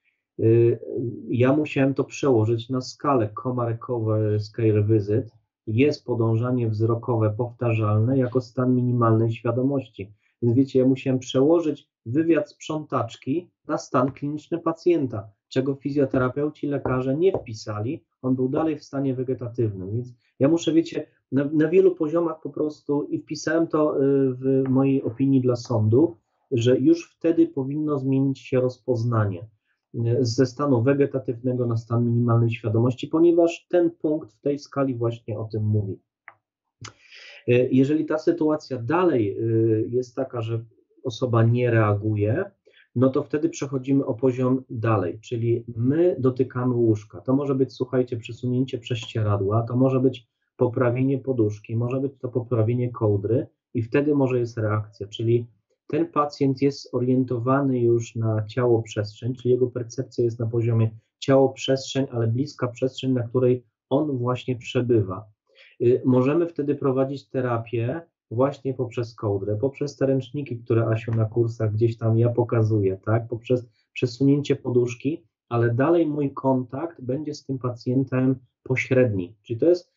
Ja musiałem to przełożyć na skalę Komarekowe Scale Visit. Jest podążanie wzrokowe powtarzalne jako stan minimalnej świadomości. Więc wiecie, ja musiałem przełożyć wywiad sprzątaczki na stan kliniczny pacjenta, czego fizjoterapeuci, lekarze nie wpisali. On był dalej w stanie wegetatywnym. Więc ja muszę, wiecie, na wielu poziomach po prostu i wpisałem to w mojej opinii dla sądu, że już wtedy powinno zmienić się rozpoznanie ze stanu wegetatywnego na stan minimalnej świadomości, ponieważ ten punkt w tej skali właśnie o tym mówi. Jeżeli ta sytuacja dalej jest taka, że osoba nie reaguje, no to wtedy przechodzimy o poziom dalej, czyli my dotykamy łóżka. To może być, słuchajcie, przesunięcie prześcieradła, to może być poprawienie poduszki, może być to poprawienie kołdry i wtedy może jest reakcja, czyli ten pacjent jest orientowany już na ciało-przestrzeń, czyli jego percepcja jest na poziomie ciało-przestrzeń, ale bliska przestrzeń, na której on właśnie przebywa. Możemy wtedy prowadzić terapię właśnie poprzez kołdrę, poprzez te ręczniki, które Asiu na kursach gdzieś tam ja pokazuję, tak, poprzez przesunięcie poduszki, ale dalej mój kontakt będzie z tym pacjentem pośredni, czyli to jest,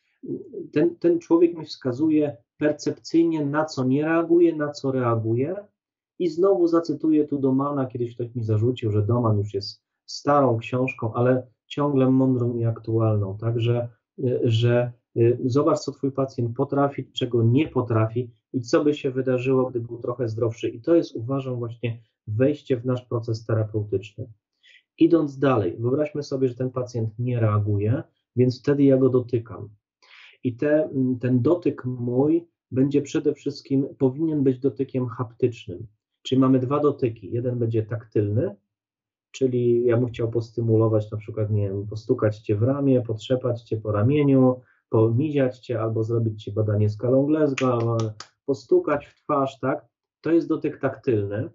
ten człowiek mi wskazuje percepcyjnie, na co nie reaguje, na co reaguje i znowu zacytuję tu Domana, kiedyś ktoś mi zarzucił, że Doman już jest starą książką, ale ciągle mądrą i aktualną, także, że zobacz, co twój pacjent potrafi, czego nie potrafi i co by się wydarzyło, gdy był trochę zdrowszy. I to jest, uważam, właśnie wejście w nasz proces terapeutyczny. Idąc dalej, wyobraźmy sobie, że ten pacjent nie reaguje, więc wtedy ja go dotykam. I ten dotyk mój będzie przede wszystkim, powinien być dotykiem haptycznym. Czyli mamy dwa dotyki. Jeden będzie taktylny, czyli ja bym chciał postymulować, na przykład, nie wiem, postukać cię w ramię, potrzepać cię po ramieniu, pomiziać cię, albo zrobić ci badanie skalą Glasgow, albo postukać w twarz, tak? To jest dotyk taktylny.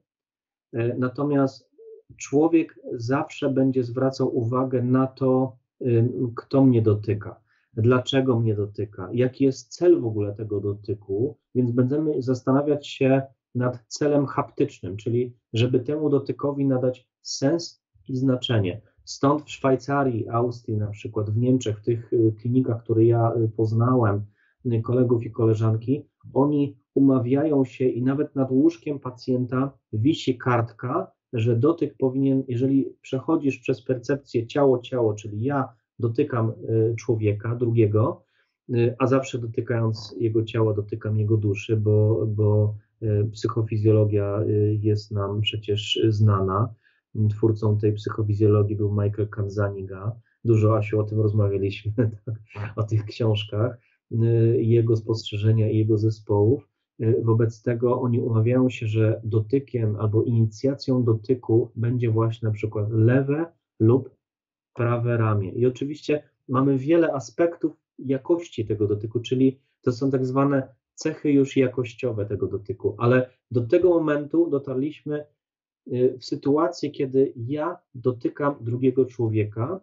Natomiast człowiek zawsze będzie zwracał uwagę na to, kto mnie dotyka, dlaczego mnie dotyka, jaki jest cel w ogóle tego dotyku, więc będziemy zastanawiać się nad celem haptycznym, czyli żeby temu dotykowi nadać sens i znaczenie. Stąd w Szwajcarii, Austrii, na przykład w Niemczech, w tych klinikach, które ja poznałem, kolegów i koleżanki, oni umawiają się i nawet nad łóżkiem pacjenta wisi kartka, że dotyk powinien, jeżeli przechodzisz przez percepcję ciało-ciało, czyli ja dotykam człowieka drugiego, a zawsze dotykając jego ciała, dotykam jego duszy, bo psychofizjologia jest nam przecież znana. Twórcą tej psychofizjologii był Michael Kanzaniga. Dużo, Asiu, o tym rozmawialiśmy, tak, o tych książkach, jego spostrzeżenia i jego zespołów. Wobec tego oni umawiają się, że dotykiem albo inicjacją dotyku będzie właśnie na przykład lewe lub prawe ramię. I oczywiście mamy wiele aspektów jakości tego dotyku, czyli to są tak zwane cechy już jakościowe tego dotyku, ale do tego momentu dotarliśmy w sytuacji, kiedy ja dotykam drugiego człowieka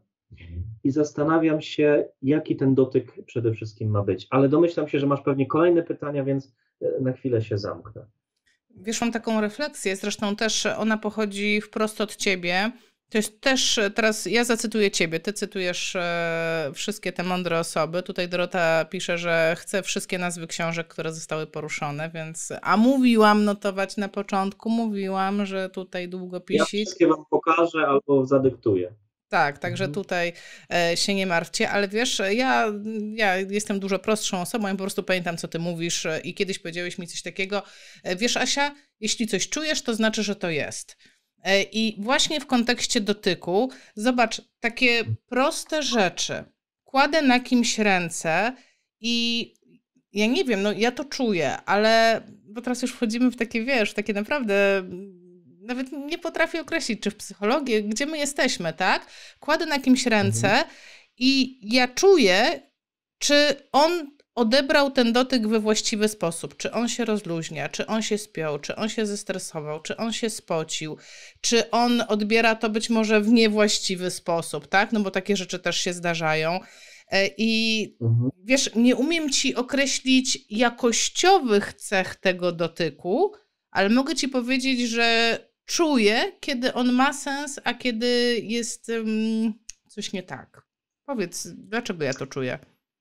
i zastanawiam się, jaki ten dotyk przede wszystkim ma być. Ale domyślam się, że masz pewnie kolejne pytania, więc na chwilę się zamknę. Wiesz, mam taką refleksję, zresztą też ona pochodzi wprost od ciebie. To jest też, teraz ja zacytuję ciebie, ty cytujesz wszystkie te mądre osoby. Tutaj Dorota pisze, że chce wszystkie nazwy książek, które zostały poruszone, więc, a mówiłam notować na początku, mówiłam, że tutaj długopisik. Ja wszystkie wam pokażę albo zadyktuję. Tak, także tutaj się nie martwcie, ale wiesz, ja jestem dużo prostszą osobą, ja po prostu pamiętam, co ty mówisz i kiedyś powiedziałeś mi coś takiego, wiesz, Asia, jeśli coś czujesz, to znaczy, że to jest. I właśnie w kontekście dotyku, zobacz, takie proste rzeczy. Kładę na kimś ręce i ja nie wiem, no ja to czuję, ale bo teraz już wchodzimy w takie, wiesz, w takie naprawdę, nawet nie potrafię określić, czy w psychologii, gdzie my jesteśmy, tak? Kładę na kimś ręce i ja czuję, czy on odebrał ten dotyk we właściwy sposób, czy on się rozluźnia, czy on się spiął, czy on się zestresował, czy on się spocił, czy on odbiera to być może w niewłaściwy sposób, tak? No bo takie rzeczy też się zdarzają. I wiesz, nie umiem ci określić jakościowych cech tego dotyku, ale mogę ci powiedzieć, że czuję, kiedy on ma sens, a kiedy jest coś nie tak. Powiedz, dlaczego ja to czuję?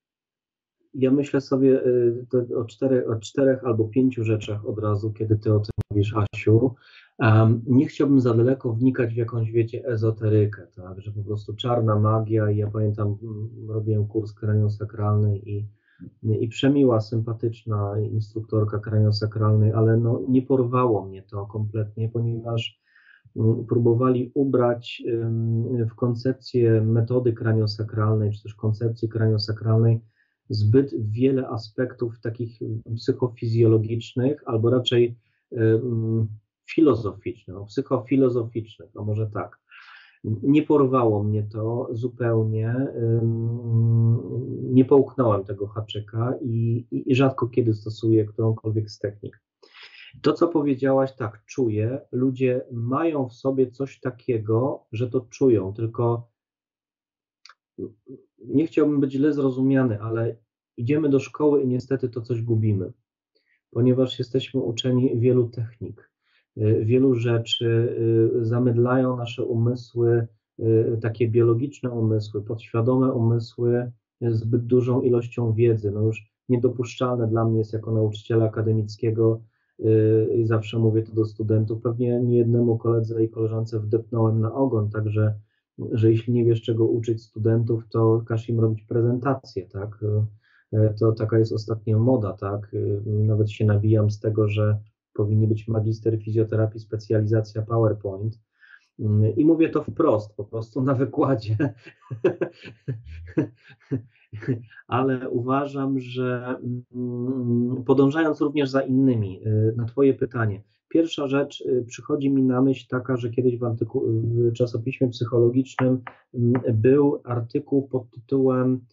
Ja myślę sobie o czterech albo 5 rzeczach od razu, kiedy ty o tym mówisz, Asiu. Nie chciałbym za daleko wnikać w jakąś, wiecie, ezoterykę, tak, że po prostu czarna magia i ja pamiętam, robiłem kurs kraniosakralny i przemiła, sympatyczna instruktorka kraniosakralnej, ale no, nie porwało mnie to kompletnie, ponieważ próbowali ubrać w koncepcję metody kraniosakralnej, czy też koncepcji kraniosakralnej zbyt wiele aspektów takich psychofizjologicznych, albo raczej filozoficznych, psychofilozoficznych, a może tak. Nie porwało mnie to zupełnie, nie połknąłem tego haczyka i rzadko kiedy stosuję którąkolwiek z technik. To, co powiedziałaś, tak, czuję, ludzie mają w sobie coś takiego, że to czują, tylko nie chciałbym być źle zrozumiany, ale idziemy do szkoły i niestety to coś gubimy, ponieważ jesteśmy uczeni wielu technik, wielu rzeczy, zamydlają nasze umysły, takie biologiczne umysły, podświadome umysły zbyt dużą ilością wiedzy. No już niedopuszczalne dla mnie jest jako nauczyciela akademickiego, i zawsze mówię to do studentów, pewnie niejednemu koledze i koleżance wdepnąłem na ogon, także że jeśli nie wiesz, czego uczyć studentów, to każ im robić prezentację, tak? To taka jest ostatnia moda, tak? Nawet się nabijam z tego, że powinni być magister fizjoterapii, specjalizacja PowerPoint. I mówię to wprost, po prostu na wykładzie. Ale uważam, że podążając również za innymi, na Twoje pytanie, pierwsza rzecz przychodzi mi na myśl taka, że kiedyś w czasopiśmie psychologicznym był artykuł pod tytułem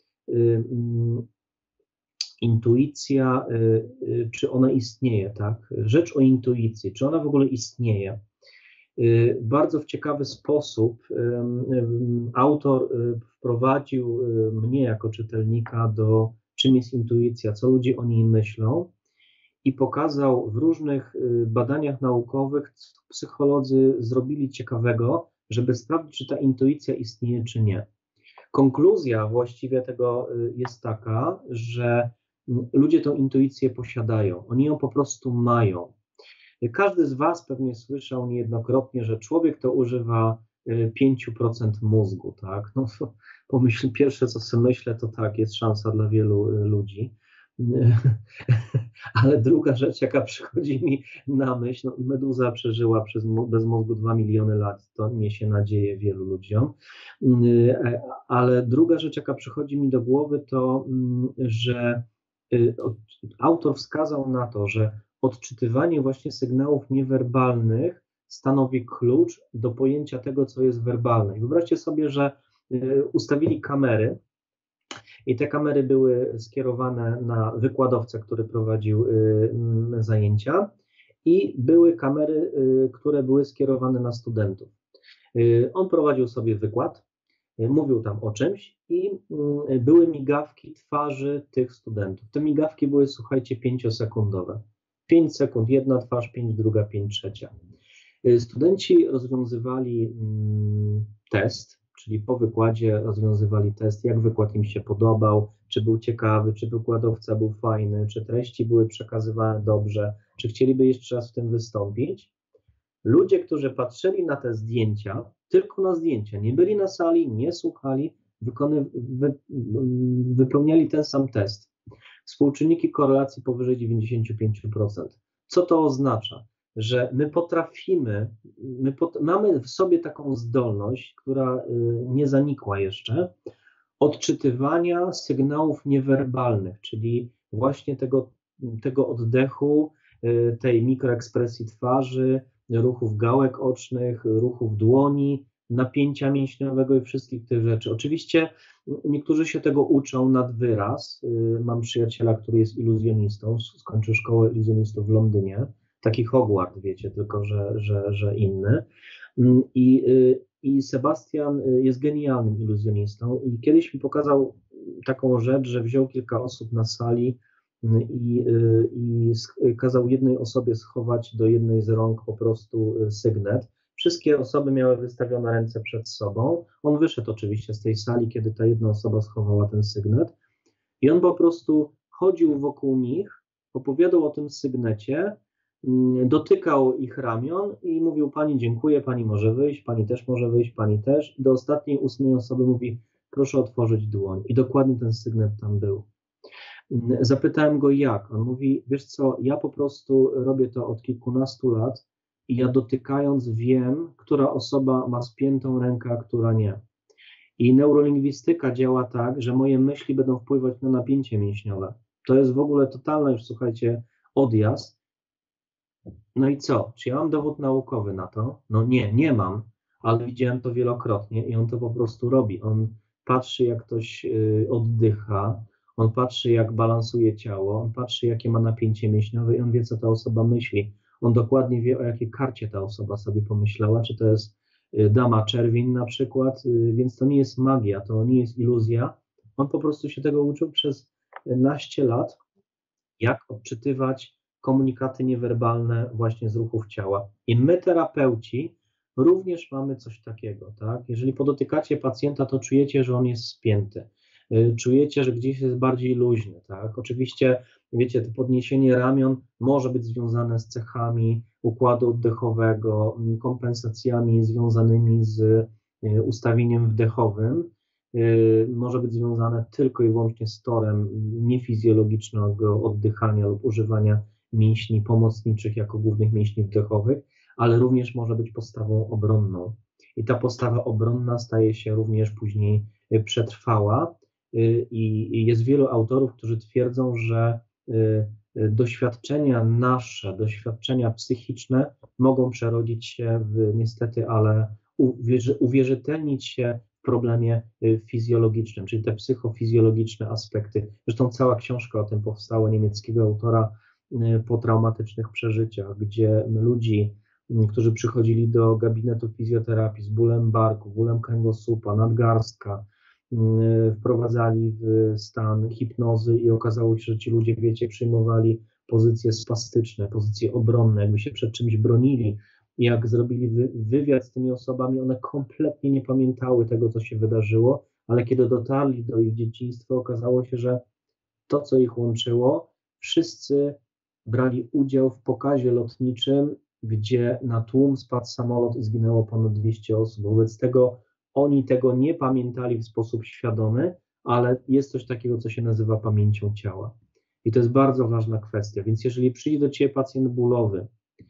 Intuicja, czy ona istnieje, tak? Rzecz o intuicji, czy ona w ogóle istnieje? Bardzo w ciekawy sposób autor wprowadził mnie jako czytelnika do czym jest intuicja, co ludzie o niej myślą i pokazał w różnych badaniach naukowych, co psycholodzy zrobili ciekawego, żeby sprawdzić, czy ta intuicja istnieje, czy nie. Konkluzja właściwie tego jest taka, że ludzie tą intuicję posiadają, oni ją po prostu mają. Każdy z Was pewnie słyszał niejednokrotnie, że człowiek to używa 5% mózgu, tak? No, pierwsze co sobie myślę, to tak, jest szansa dla wielu ludzi. Ale druga rzecz, jaka przychodzi mi na myśl, no, meduza przeżyła bez mózgu 2 miliony lat, to niesie nadzieję wielu ludziom, ale druga rzecz, jaka przychodzi mi do głowy, to, że autor wskazał na to, że odczytywanie właśnie sygnałów niewerbalnych stanowi klucz do pojęcia tego, co jest werbalne. I wyobraźcie sobie, że ustawili kamery i te kamery były skierowane na wykładowcę, który prowadził zajęcia i były kamery, które były skierowane na studentów. On prowadził sobie wykład, mówił tam o czymś i były migawki twarzy tych studentów. Te migawki były, słuchajcie, 5-sekundowe. 5 sekund, jedna twarz, 5 druga, 5 trzecia. Studenci rozwiązywali test, czyli po wykładzie rozwiązywali test, jak wykład im się podobał, czy był ciekawy, czy wykładowca był fajny, czy treści były przekazywane dobrze, czy chcieliby jeszcze raz w tym wystąpić. Ludzie, którzy patrzyli na te zdjęcia, tylko na zdjęcia, nie byli na sali, nie słuchali, wypełniali ten sam test. Współczynniki korelacji powyżej 95%. Co to oznacza? Że my potrafimy, mamy w sobie taką zdolność, która nie zanikła jeszcze, odczytywania sygnałów niewerbalnych, czyli właśnie tego oddechu, tej mikroekspresji twarzy, ruchów gałek ocznych, ruchów dłoni, napięcia mięśniowego i wszystkich tych rzeczy. Oczywiście niektórzy się tego uczą nad wyraz. Mam przyjaciela, który jest iluzjonistą, skończył szkołę iluzjonistów w Londynie, taki Hogwart, wiecie, tylko że inny. I Sebastian jest genialnym iluzjonistą i kiedyś mi pokazał taką rzecz, że wziął kilka osób na sali i kazał jednej osobie schować do jednej z rąk po prostu sygnet. Wszystkie osoby miały wystawione ręce przed sobą. On wyszedł oczywiście z tej sali, kiedy ta jedna osoba schowała ten sygnet i on po prostu chodził wokół nich, opowiadał o tym sygnecie, dotykał ich ramion i mówił: pani dziękuję, pani może wyjść, pani też może wyjść, pani też. I do ostatniej 8 osoby mówi: proszę otworzyć dłoń. I dokładnie ten sygnet tam był. Zapytałem go jak. On mówi: wiesz co, ja po prostu robię to od kilkunastu lat i ja dotykając wiem, która osoba ma spiętą rękę, a która nie. I neurolingwistyka działa tak, że moje myśli będą wpływać na napięcie mięśniowe. To jest w ogóle totalny już, słuchajcie, odjazd. No i co? Czy ja mam dowód naukowy na to? No nie mam, ale widziałem to wielokrotnie i on to po prostu robi. On patrzy, jak ktoś oddycha, on patrzy, jak balansuje ciało, on patrzy, jakie ma napięcie mięśniowe i on wie, co ta osoba myśli. On dokładnie wie, o jakiej karcie ta osoba sobie pomyślała, czy to jest dama czerwień na przykład, więc to nie jest magia, to nie jest iluzja. On po prostu się tego uczył przez naście lat, jak odczytywać komunikaty niewerbalne właśnie z ruchów ciała. I my, terapeuci, również mamy coś takiego, tak? Jeżeli podotykacie pacjenta, to czujecie, że on jest spięty. Czujecie, że gdzieś jest bardziej luźny, tak? Oczywiście, wiecie, to podniesienie ramion może być związane z cechami układu oddechowego, kompensacjami związanymi z ustawieniem wdechowym, może być związane tylko i wyłącznie z torem niefizjologicznego oddychania lub używania mięśni pomocniczych jako głównych mięśni wdechowych, ale również może być postawą obronną. I ta postawa obronna staje się również później przetrwała i jest wielu autorów, którzy twierdzą, że doświadczenia nasze, doświadczenia psychiczne mogą przerodzić się w niestety, ale uwierzytelnić się w problemie fizjologicznym, czyli te psychofizjologiczne aspekty. Zresztą cała książka o tym powstała, niemieckiego autora, po traumatycznych przeżyciach, gdzie ludzi, którzy przychodzili do gabinetu fizjoterapii z bólem barku, bólem kręgosłupa, nadgarstka, wprowadzali w stan hipnozy i okazało się, że ci ludzie, wiecie, przyjmowali pozycje spastyczne, pozycje obronne, jakby się przed czymś bronili. I jak zrobili wywiad z tymi osobami, one kompletnie nie pamiętały tego, co się wydarzyło, ale kiedy dotarli do ich dzieciństwa, okazało się, że to, co ich łączyło, wszyscy brali udział w pokazie lotniczym, gdzie na tłum spadł samolot i zginęło ponad 200 osób. Wobec tego oni tego nie pamiętali w sposób świadomy, ale jest coś takiego, co się nazywa pamięcią ciała. I to jest bardzo ważna kwestia. Więc jeżeli przyjdzie do Ciebie pacjent bólowy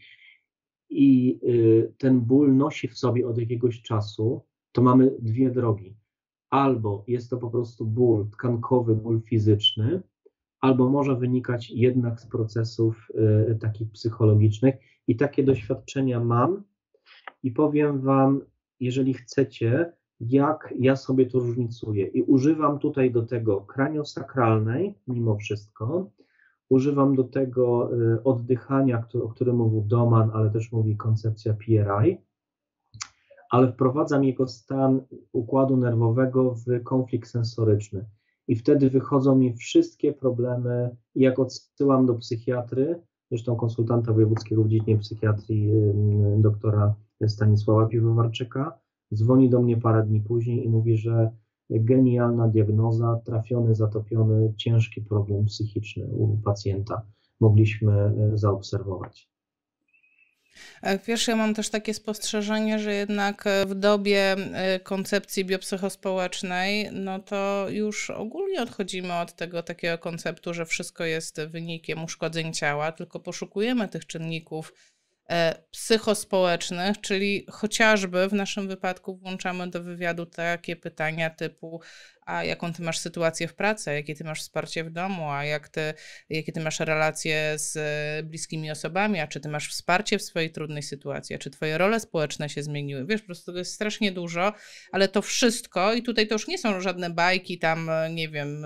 i ten ból nosi w sobie od jakiegoś czasu, to mamy dwie drogi. Albo jest to po prostu ból tkankowy, ból fizyczny, albo może wynikać jednak z procesów takich psychologicznych. I takie doświadczenia mam i powiem Wam, jeżeli chcecie, jak ja sobie to różnicuję. I używam tutaj do tego kraniosakralnej, mimo wszystko, używam do tego oddychania, o którym mówił Doman, ale też mówi koncepcja PRI, ale wprowadzam jego stan układu nerwowego w konflikt sensoryczny. I wtedy wychodzą mi wszystkie problemy, jak odsyłam do psychiatry, zresztą konsultanta wojewódzkiego w dziedzinie psychiatrii, doktora Stanisława Piwowarczyka, dzwoni do mnie parę dni później i mówi, że genialna diagnoza, trafiony, zatopiony, ciężki problem psychiczny u pacjenta mogliśmy zaobserwować. Wiesz, ja mam też takie spostrzeżenie, że jednak w dobie koncepcji biopsychospołecznej, no to już ogólnie odchodzimy od tego takiego konceptu, że wszystko jest wynikiem uszkodzeń ciała, tylko poszukujemy tych czynników psychospołecznych, czyli chociażby w naszym wypadku włączamy do wywiadu takie pytania typu: a jaką ty masz sytuację w pracy, jakie ty masz wsparcie w domu, a jakie ty masz relacje z bliskimi osobami, a czy ty masz wsparcie w swojej trudnej sytuacji, a czy twoje role społeczne się zmieniły. Wiesz, po prostu tego jest strasznie dużo, ale to wszystko, i tutaj to już nie są żadne bajki tam, nie wiem,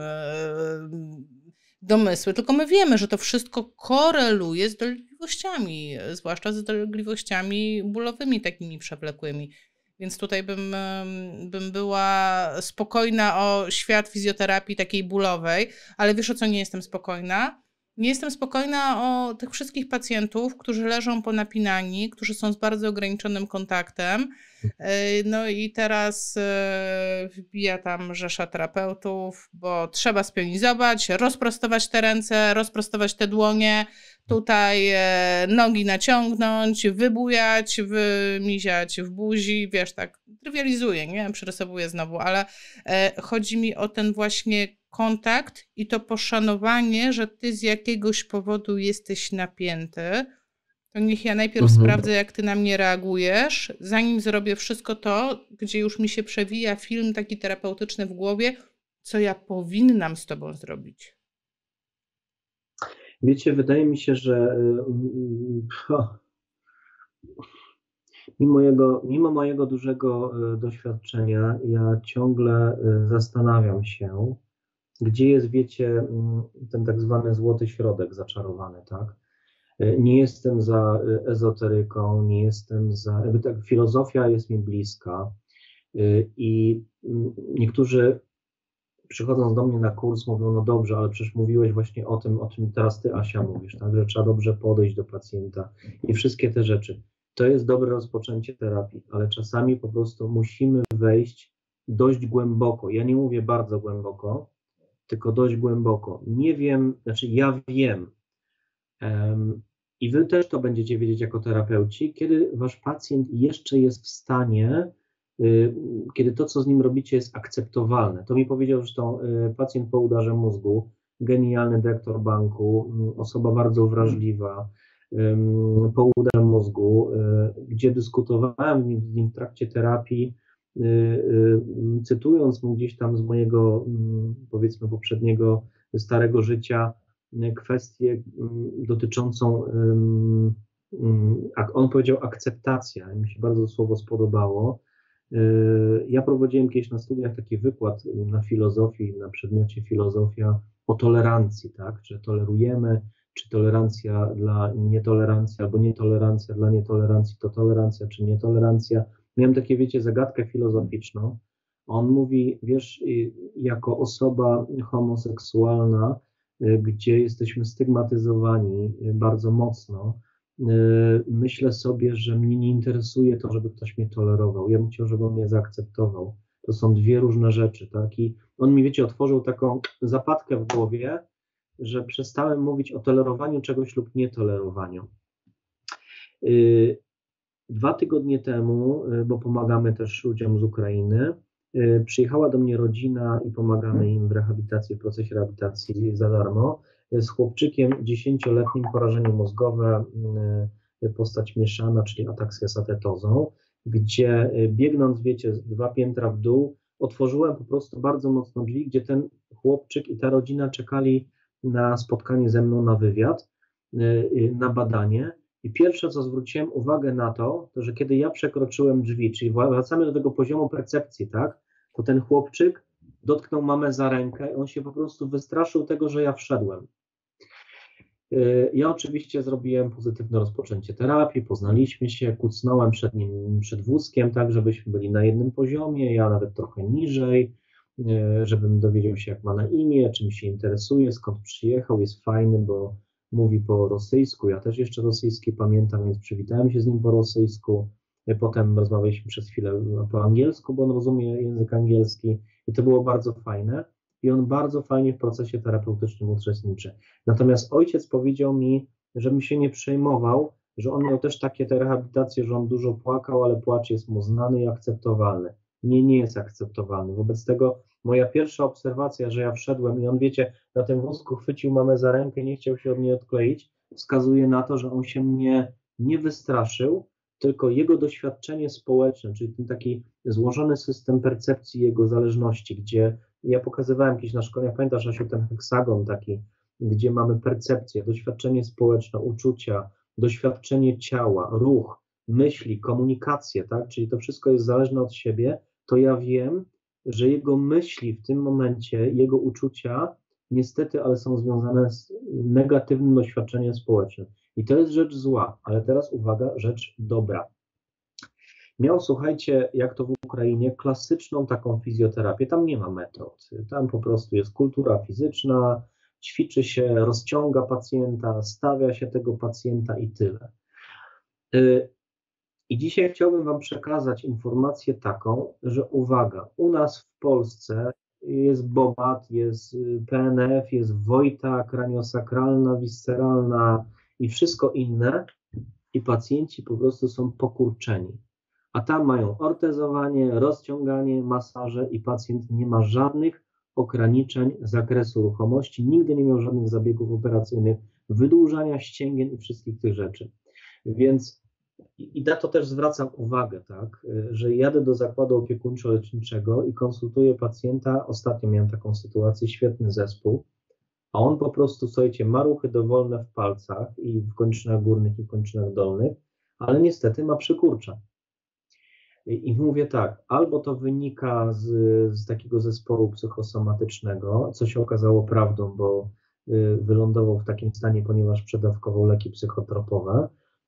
domysły, tylko my wiemy, że to wszystko koreluje z dolegliwościami, zwłaszcza z dolegliwościami bólowymi, takimi przewlekłymi. Więc tutaj bym była spokojna o świat fizjoterapii takiej bólowej, ale wiesz, o co nie jestem spokojna? Nie jestem spokojna o tych wszystkich pacjentów, którzy leżą ponapinani, którzy są z bardzo ograniczonym kontaktem. No i teraz wbija tam rzesza terapeutów, bo trzeba spionizować, rozprostować te ręce, rozprostować te dłonie, tutaj nogi naciągnąć, wybujać, wymiziać w buzi, wiesz, tak trywializuję, nie? Przerysowuję znowu, ale chodzi mi o ten właśnie kontakt i to poszanowanie, że ty z jakiegoś powodu jesteś napięty, to niech ja najpierw sprawdzę, jak ty na mnie reagujesz, zanim zrobię wszystko to, gdzie już mi się przewija film taki terapeutyczny w głowie, co ja powinnam z tobą zrobić. Wiecie, wydaje mi się, że Mimo mojego dużego doświadczenia, ja ciągle zastanawiam się, gdzie jest, wiecie, ten tak zwany złoty środek zaczarowany, tak? Nie jestem za ezoteryką, nie jestem za, jakby tak, filozofia jest mi bliska i niektórzy przychodząc do mnie na kurs mówią, no dobrze, ale przecież mówiłeś właśnie o czym teraz ty, Asia, mówisz, tak, że trzeba dobrze podejść do pacjenta i wszystkie te rzeczy. To jest dobre rozpoczęcie terapii, ale czasami po prostu musimy wejść dość głęboko. Ja nie mówię bardzo głęboko, tylko dość głęboko. Nie wiem, znaczy ja wiem, i wy też to będziecie wiedzieć jako terapeuci, kiedy wasz pacjent jeszcze jest w stanie, kiedy to, co z nim robicie, jest akceptowalne. To mi powiedział zresztą pacjent po udarze mózgu, genialny dyrektor banku, osoba bardzo wrażliwa, po udarze mózgu, gdzie dyskutowałem z nim w trakcie terapii, cytując mu gdzieś tam z mojego, powiedzmy, poprzedniego starego życia, kwestię dotyczącą, on powiedział akceptacja, mi się bardzo słowo spodobało. Ja prowadziłem kiedyś na studiach taki wykład na filozofii, na przedmiocie filozofia o tolerancji, tak? Czy tolerujemy, czy tolerancja dla nietolerancji, albo nietolerancja dla nietolerancji, to tolerancja czy nietolerancja. Miałem takie, wiecie, zagadkę filozoficzną. On mówi, wiesz, jako osoba homoseksualna, gdzie jesteśmy stygmatyzowani bardzo mocno, myślę sobie, że mnie nie interesuje to, żeby ktoś mnie tolerował. Ja bym chciał, żeby on mnie zaakceptował. To są dwie różne rzeczy, tak? I on mi, wiecie, otworzył taką zapadkę w głowie, że przestałem mówić o tolerowaniu czegoś lub nietolerowaniu. 2 tygodnie temu, bo pomagamy też ludziom z Ukrainy, przyjechała do mnie rodzina i pomagamy im w rehabilitacji, w procesie rehabilitacji za darmo, z chłopczykiem 10-letnim, porażenie mózgowe, postać mieszana, czyli ataksja z atetozą, gdzie biegnąc, wiecie, 2 piętra w dół, otworzyłem po prostu bardzo mocno drzwi, gdzie ten chłopczyk i ta rodzina czekali na spotkanie ze mną, na wywiad, na badanie. I pierwsze, co zwróciłem uwagę na to, że kiedy ja przekroczyłem drzwi, czyli wracamy do tego poziomu percepcji, tak, to ten chłopczyk dotknął mamę za rękę i on się po prostu wystraszył tego, że ja wszedłem. Ja oczywiście zrobiłem pozytywne rozpoczęcie terapii, poznaliśmy się, kucnąłem przed nim, przed wózkiem, tak, żebyśmy byli na jednym poziomie, ja nawet trochę niżej, żebym dowiedział się, jak ma na imię, czym się interesuje, skąd przyjechał, jest fajny, bo mówi po rosyjsku, ja też jeszcze rosyjski pamiętam, więc przywitałem się z nim po rosyjsku, potem rozmawialiśmy przez chwilę po angielsku, bo on rozumie język angielski i to było bardzo fajne i on bardzo fajnie w procesie terapeutycznym uczestniczy. Natomiast ojciec powiedział mi, żebym się nie przejmował, że on miał też takie te rehabilitacje, że on dużo płakał, ale płacz jest mu znany i akceptowalny. Nie jest akceptowalny. Wobec tego moja pierwsza obserwacja, że ja wszedłem i on, wiecie, na tym wózku chwycił mamę za rękę i nie chciał się od niej odkleić, wskazuje na to, że on się mnie nie wystraszył, tylko jego doświadczenie społeczne, czyli ten taki złożony system percepcji jego zależności, gdzie ja pokazywałem kiedyś na szkoleniach, pamiętasz, Asiu, ten heksagon taki, gdzie mamy percepcję, doświadczenie społeczne, uczucia, doświadczenie ciała, ruch, myśli, komunikację, tak? Czyli to wszystko jest zależne od siebie, to ja wiem, że jego myśli w tym momencie, jego uczucia niestety, ale są związane z negatywnym doświadczeniem społecznym. I to jest rzecz zła, ale teraz uwaga, rzecz dobra. Miał, słuchajcie, jak to w Ukrainie, klasyczną taką fizjoterapię, tam nie ma metod, tam po prostu jest kultura fizyczna, ćwiczy się, rozciąga pacjenta, stawia się tego pacjenta i tyle. I dzisiaj chciałbym wam przekazać informację taką, że uwaga, u nas w Polsce jest BOMAT, jest PNF, jest Wojta kraniosakralna, visceralna i wszystko inne i pacjenci po prostu są pokurczeni. A tam mają ortezowanie, rozciąganie, masaże i pacjent nie ma żadnych ograniczeń zakresu ruchomości, nigdy nie miał żadnych zabiegów operacyjnych, wydłużania ścięgien i wszystkich tych rzeczy. Więc i na to też zwracam uwagę, tak, że jadę do zakładu opiekuńczo-leczniczego i konsultuję pacjenta. Ostatnio miałem taką sytuację, świetny zespół, a on po prostu, słuchajcie, ma ruchy dowolne w palcach i w kończynach górnych i kończynach dolnych, ale niestety ma przykurcza. I mówię tak, albo to wynika z takiego zespołu psychosomatycznego, co się okazało prawdą, bo wylądował w takim stanie, ponieważ przedawkował leki psychotropowe,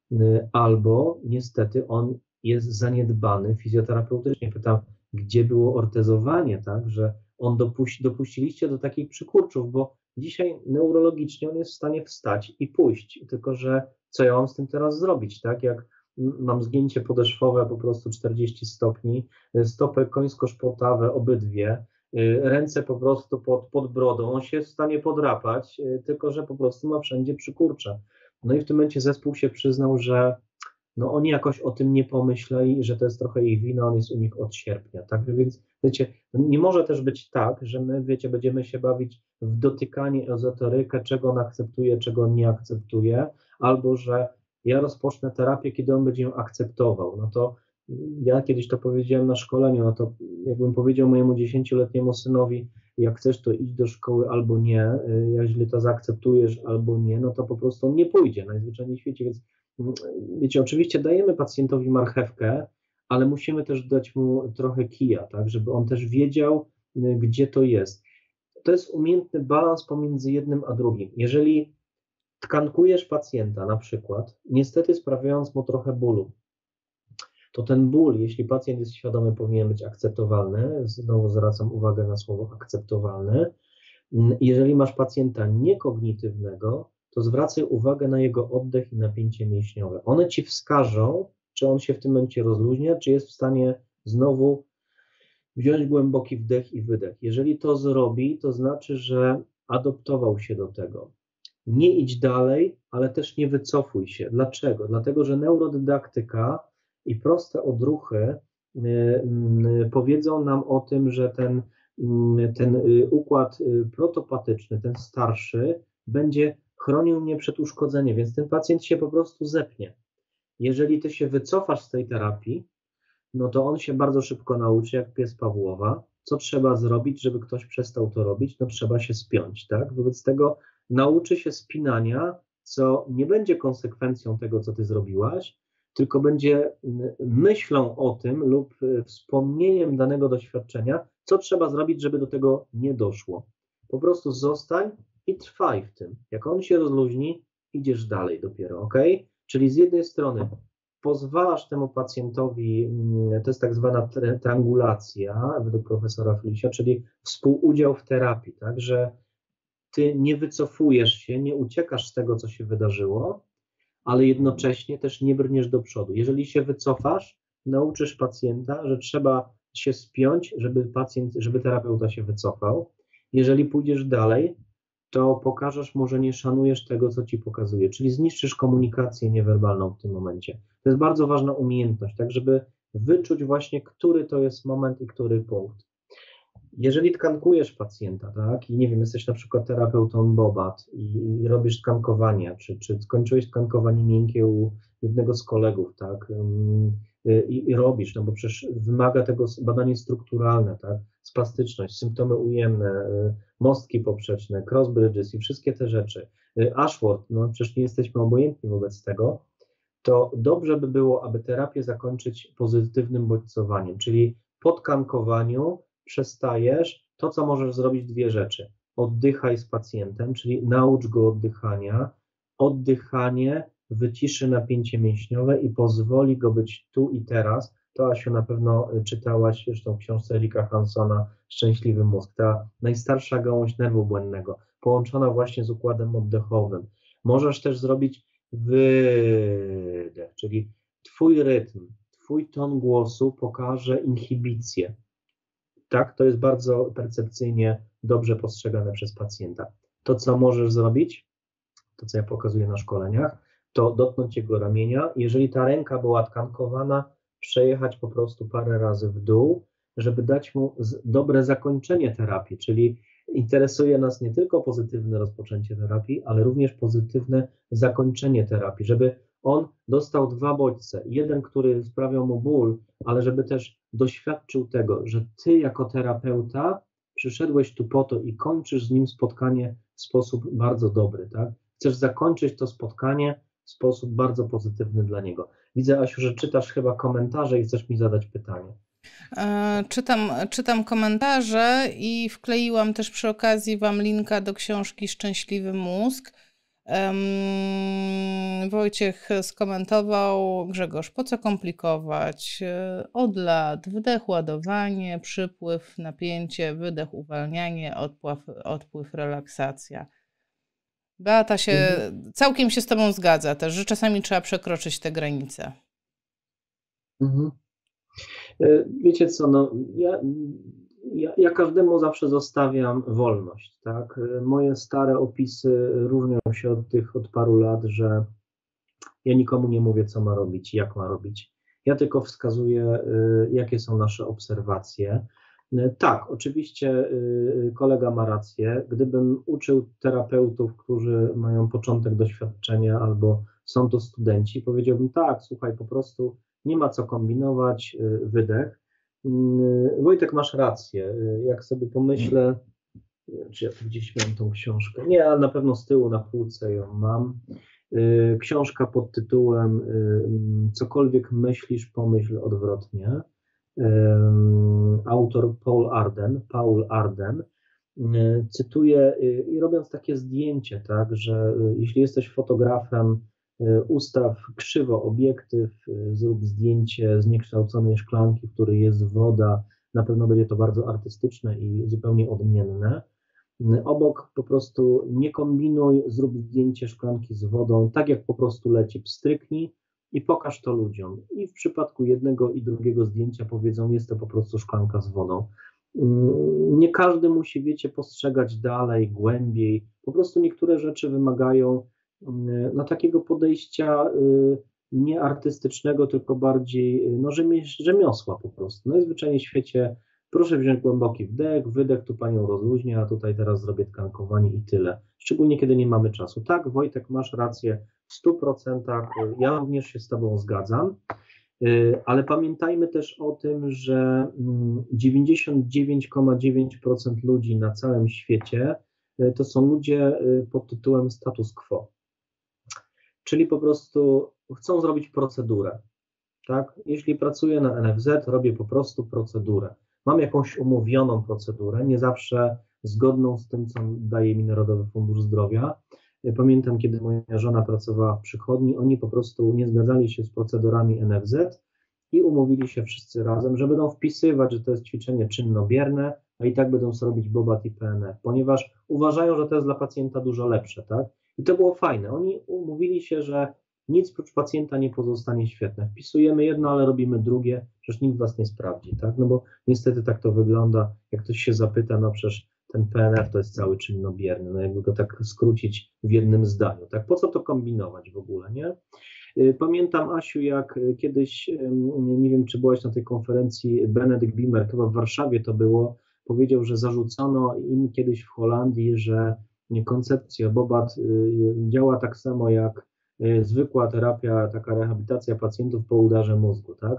albo niestety on jest zaniedbany fizjoterapeutycznie. Pytam, gdzie było ortezowanie, tak, że on dopuściliście do takich przykurczów, bo dzisiaj neurologicznie on jest w stanie wstać i pójść, tylko że co ja mam z tym teraz zrobić, tak, jak mam zgięcie podeszwowe po prostu 40 stopni, stopy końsko-szpotawe obydwie, ręce po prostu pod brodą, on się jest w stanie podrapać, tylko że po prostu ma wszędzie przykurcze. No i w tym momencie zespół się przyznał, że no oni jakoś o tym nie pomyśleli, że to jest trochę ich wina, on jest u nich od sierpnia, tak, więc wiecie, nie może też być tak, że my, wiecie, będziemy się bawić w dotykanie ezoterykę, czego on akceptuje, czego on nie akceptuje, albo że ja rozpocznę terapię, kiedy on będzie ją akceptował, no to ja kiedyś to powiedziałem na szkoleniu, no to jakbym powiedział mojemu 10-letniemu synowi, jak chcesz, to idź do szkoły albo nie, jak źle to zaakceptujesz albo nie, no to po prostu on nie pójdzie najzwyczajniej w świecie, więc wiecie, oczywiście dajemy pacjentowi marchewkę, ale musimy też dać mu trochę kija, tak, żeby on też wiedział, gdzie to jest. To jest umiejętny balans pomiędzy jednym a drugim. Jeżeli tkankujesz pacjenta na przykład, niestety sprawiając mu trochę bólu, to ten ból, jeśli pacjent jest świadomy, powinien być akceptowalny. Znowu zwracam uwagę na słowo akceptowalny. Jeżeli masz pacjenta niekognitywnego, to zwracaj uwagę na jego oddech i napięcie mięśniowe. One ci wskażą, czy on się w tym momencie rozluźnia, czy jest w stanie znowu wziąć głęboki wdech i wydech. Jeżeli to zrobi, to znaczy, że adoptował się do tego. Nie idź dalej, ale też nie wycofuj się. Dlaczego? Dlatego, że neurodydaktyka i proste odruchy powiedzą nam o tym, że ten układ protopatyczny, ten starszy, będzie chronił mnie przed uszkodzeniem, więc ten pacjent się po prostu zepnie. Jeżeli ty się wycofasz z tej terapii, no to on się bardzo szybko nauczy, jak pies Pawłowa, co trzeba zrobić, żeby ktoś przestał to robić, no trzeba się spiąć, tak? Wobec tego nauczy się spinania, co nie będzie konsekwencją tego, co ty zrobiłaś, tylko będzie myślą o tym lub wspomnieniem danego doświadczenia, co trzeba zrobić, żeby do tego nie doszło. Po prostu zostań i trwaj w tym. Jak on się rozluźni, idziesz dalej dopiero, ok? Czyli z jednej strony pozwalasz temu pacjentowi, to jest tak zwana triangulacja według profesora Flisia, czyli współudział w terapii, tak, że ty nie wycofujesz się, nie uciekasz z tego, co się wydarzyło, ale jednocześnie też nie brniesz do przodu. Jeżeli się wycofasz, nauczysz pacjenta, że trzeba się spiąć, żeby terapeuta się wycofał. Jeżeli pójdziesz dalej, to pokażesz mu, że nie szanujesz tego, co ci pokazuje, czyli zniszczysz komunikację niewerbalną w tym momencie. To jest bardzo ważna umiejętność, tak żeby wyczuć właśnie, który to jest moment i który punkt. Jeżeli tkankujesz pacjenta, tak, i nie wiem, jesteś na przykład terapeutą Bobat i robisz tkankowania, czy skończyłeś tkankowanie miękkie u jednego z kolegów, tak, i robisz, no bo przecież wymaga tego badanie strukturalne, tak, spastyczność, symptomy ujemne, mostki poprzeczne, cross bridges i wszystkie te rzeczy. Ashworth, no przecież nie jesteśmy obojętni wobec tego, to dobrze by było, aby terapię zakończyć pozytywnym bodźcowaniem, czyli po tkankowaniu przestajesz, to co możesz zrobić dwie rzeczy. Oddychaj z pacjentem, czyli naucz go oddychania. Oddychanie wyciszy napięcie mięśniowe i pozwoli go być tu i teraz. To, Asiu, na pewno czytałaś zresztą w książce Erika Hansona Szczęśliwy mózg, ta najstarsza gałąź nerwu błędnego, połączona właśnie z układem oddechowym. Możesz też zrobić wydech, czyli twój rytm, twój ton głosu pokaże inhibicję. Tak, to jest bardzo percepcyjnie dobrze postrzegane przez pacjenta. To, co możesz zrobić, to, co ja pokazuję na szkoleniach, to dotknąć jego ramienia. Jeżeli ta ręka była tkankowana, przejechać po prostu parę razy w dół, żeby dać mu dobre zakończenie terapii, czyli interesuje nas nie tylko pozytywne rozpoczęcie terapii, ale również pozytywne zakończenie terapii, żeby on dostał dwa bodźce. Jeden, który sprawiał mu ból, ale żeby też doświadczył tego, że ty jako terapeuta przyszedłeś tu po to i kończysz z nim spotkanie w sposób bardzo dobry, tak? Chcesz zakończyć to spotkanie w sposób bardzo pozytywny dla niego. Widzę, Asiu, że czytasz chyba komentarze i chcesz mi zadać pytanie. Czytam komentarze i wkleiłam też przy okazji Wam linka do książki Szczęśliwy mózg. Wojciech skomentował: Grzegorz, po co komplikować? Od lat wdech, ładowanie, przypływ, napięcie, wydech, uwalnianie, odpływ, relaksacja. Beata całkiem się z Tobą zgadza też, że czasami trzeba przekroczyć te granice. Wiecie co, no, ja każdemu zawsze zostawiam wolność, tak? Moje stare opisy różnią się od tych od paru lat, że ja nikomu nie mówię, co ma robić, jak ma robić. Ja tylko wskazuję, jakie są nasze obserwacje. Tak, oczywiście kolega ma rację. Gdybym uczył terapeutów, którzy mają początek doświadczenia albo są to studenci, powiedziałbym tak, słuchaj, po prostu nie ma co kombinować, wydech. Wojtek, masz rację. Jak sobie pomyślę, czy ja tu gdzieś miałem tą książkę? Nie, ale na pewno z tyłu na półce ją mam. Książka pod tytułem Cokolwiek myślisz, pomyśl odwrotnie. Autor Paul Arden. Cytuję i robiąc takie zdjęcie, tak, że jeśli jesteś fotografem, ustaw krzywo obiektyw, zrób zdjęcie zniekształconej szklanki, w której jest woda, na pewno będzie to bardzo artystyczne i zupełnie odmienne. Obok po prostu nie kombinuj, zrób zdjęcie szklanki z wodą, tak jak po prostu leci, pstryknij i pokaż to ludziom. I w przypadku jednego i drugiego zdjęcia powiedzą, jest to po prostu szklanka z wodą. Nie każdy musi, wiecie, postrzegać dalej, głębiej. Po prostu niektóre rzeczy wymagają takiego podejścia nie artystycznego, tylko bardziej rzemiosła po prostu. Najzwyczajniej w świecie proszę wziąć głęboki wdech, wydech, tu panią rozluźnia, a tutaj teraz zrobię tkankowanie i tyle. Szczególnie kiedy nie mamy czasu. Tak, Wojtek, masz rację w 100%, ja również się z tobą zgadzam, ale pamiętajmy też o tym, że 99,9% ludzi na całym świecie to są ludzie pod tytułem status quo. Czyli po prostu chcą zrobić procedurę. Tak? Jeśli pracuję na NFZ, robię po prostu procedurę. Mam jakąś umówioną procedurę, nie zawsze zgodną z tym, co daje mi Narodowy Fundusz Zdrowia. Pamiętam, kiedy moja żona pracowała w przychodni, oni po prostu nie zgadzali się z procedurami NFZ i umówili się wszyscy razem, że będą wpisywać, że to jest ćwiczenie czynnobierne, a i tak będą sobie robić BOBAT i PNF, ponieważ uważają, że to jest dla pacjenta dużo lepsze, tak? I to było fajne. Oni umówili się, że nic prócz pacjenta nie pozostanie świetne. Wpisujemy jedno, ale robimy drugie, przecież nikt was nie sprawdzi, tak? No bo niestety tak to wygląda. Jak ktoś się zapyta, no przecież ten PNF to jest cały czynnobierny, no jakby go tak skrócić w jednym zdaniu, tak? Po co to kombinować w ogóle, nie? Pamiętam, Asiu, jak kiedyś, nie wiem, czy byłaś na tej konferencji, Benedykt Bimer, chyba w Warszawie to było, powiedział, że zarzucono im kiedyś w Holandii, że koncepcja BOBAT działa tak samo jak zwykła terapia, taka rehabilitacja pacjentów po udarze mózgu, tak?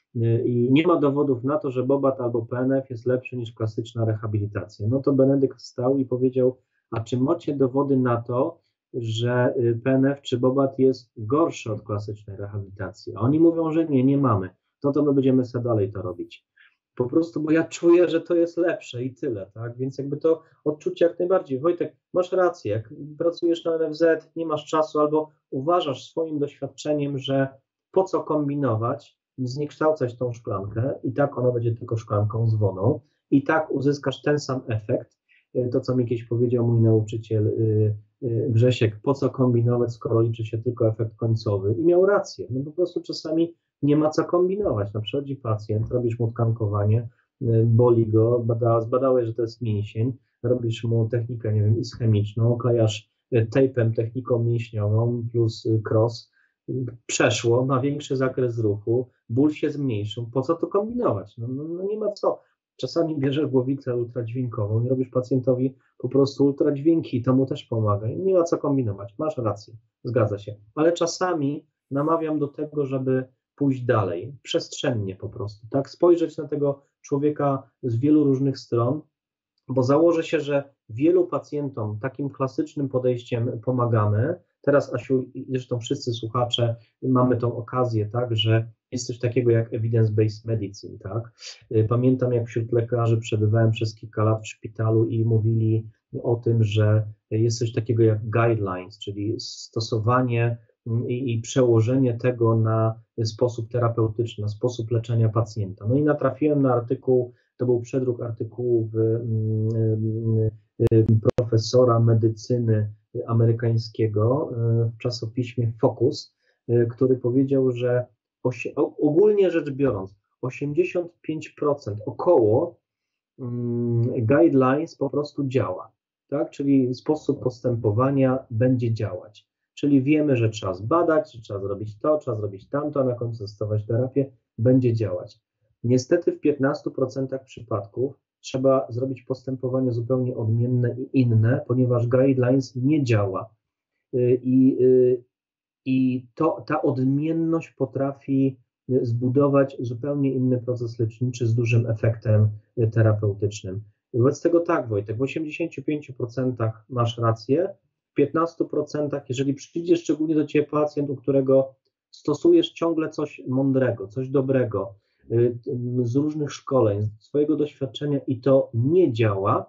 I nie ma dowodów na to, że BOBAT albo PNF jest lepszy niż klasyczna rehabilitacja. No to Benedykt wstał i powiedział, a czy macie dowody na to, że PNF czy BOBAT jest gorszy od klasycznej rehabilitacji? A oni mówią, że nie mamy. No to my będziemy sobie dalej to robić. Po prostu, bo ja czuję, że to jest lepsze i tyle, tak? Więc jakby to odczucie jak najbardziej. Wojtek, masz rację, jak pracujesz na NFZ, nie masz czasu albo uważasz swoim doświadczeniem, że po co kombinować, zniekształcać tą szklankę i tak ona będzie tylko szklanką z wodą i tak uzyskasz ten sam efekt, to co mi kiedyś powiedział mój nauczyciel Grzesiek, po co kombinować, skoro liczy się tylko efekt końcowy i miał rację, no po prostu czasami nie ma co kombinować. No, przychodzi pacjent, robisz mu tkankowanie, boli go, zbadałeś, że to jest mięsień, robisz mu technikę, nie wiem, ischemiczną, klejasz tejpem techniką mięśniową plus cross, przeszło, ma większy zakres ruchu, ból się zmniejszył, po co to kombinować? No nie ma co. Czasami bierzesz głowicę ultradźwiękową i robisz pacjentowi po prostu ultradźwięki, to mu też pomaga. Nie ma co kombinować, masz rację, zgadza się. Ale czasami namawiam do tego, żeby pójść dalej, przestrzennie po prostu, tak? Spojrzeć na tego człowieka z wielu różnych stron, bo założę się, że wielu pacjentom takim klasycznym podejściem pomagamy, Teraz, Asiu, zresztą wszyscy słuchacze mamy tą okazję, tak, że jest coś takiego jak evidence-based medicine, tak. Pamiętam, jak wśród lekarzy przebywałem przez kilka lat w szpitalu i mówili o tym, że jest coś takiego jak guidelines, czyli stosowanie i przełożenie tego na sposób terapeutyczny, na sposób leczenia pacjenta. No i natrafiłem na artykuł, to był przedruk artykułu profesora medycyny amerykańskiego w czasopiśmie Focus, który powiedział, że ogólnie rzecz biorąc 85% około guidelines po prostu działa, tak? Czyli sposób postępowania będzie działać. Czyli wiemy, że trzeba zbadać, że trzeba zrobić to, trzeba zrobić tamto, a na końcu zastosować terapię, będzie działać. Niestety w 15% przypadków trzeba zrobić postępowanie zupełnie odmienne i inne, ponieważ guidelines nie działa. I ta odmienność potrafi zbudować zupełnie inny proces leczniczy z dużym efektem terapeutycznym. Wobec tego tak, Wojtek, w 85% masz rację, w 15%, jeżeli przyjdzie szczególnie do Ciebie pacjent, u którego stosujesz ciągle coś mądrego, coś dobrego, z różnych szkoleń, z swojego doświadczenia i to nie działa,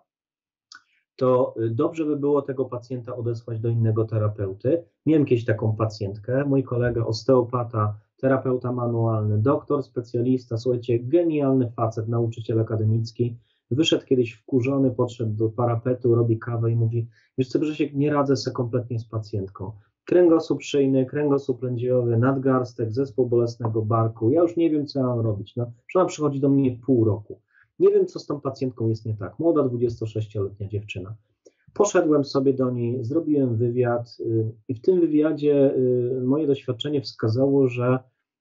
to dobrze by było tego pacjenta odesłać do innego terapeuty. Miałem kiedyś taką pacjentkę, mój kolega osteopata, terapeuta manualny, doktor, specjalista, słuchajcie, genialny facet, nauczyciel akademicki, wyszedł kiedyś wkurzony, podszedł do parapetu, robi kawę i mówi: wiesz co, Grzesiek, nie radzę sobie kompletnie z pacjentką. Kręgosłup szyjny, kręgosłup lędźwiowy, nadgarstek, zespół bolesnego barku, ja już nie wiem, co ja mam robić. No, że ona przychodzi do mnie pół roku. Nie wiem, co z tą pacjentką jest nie tak. Młoda, 26-letnia dziewczyna. Poszedłem sobie do niej, zrobiłem wywiad i w tym wywiadzie moje doświadczenie wskazało, że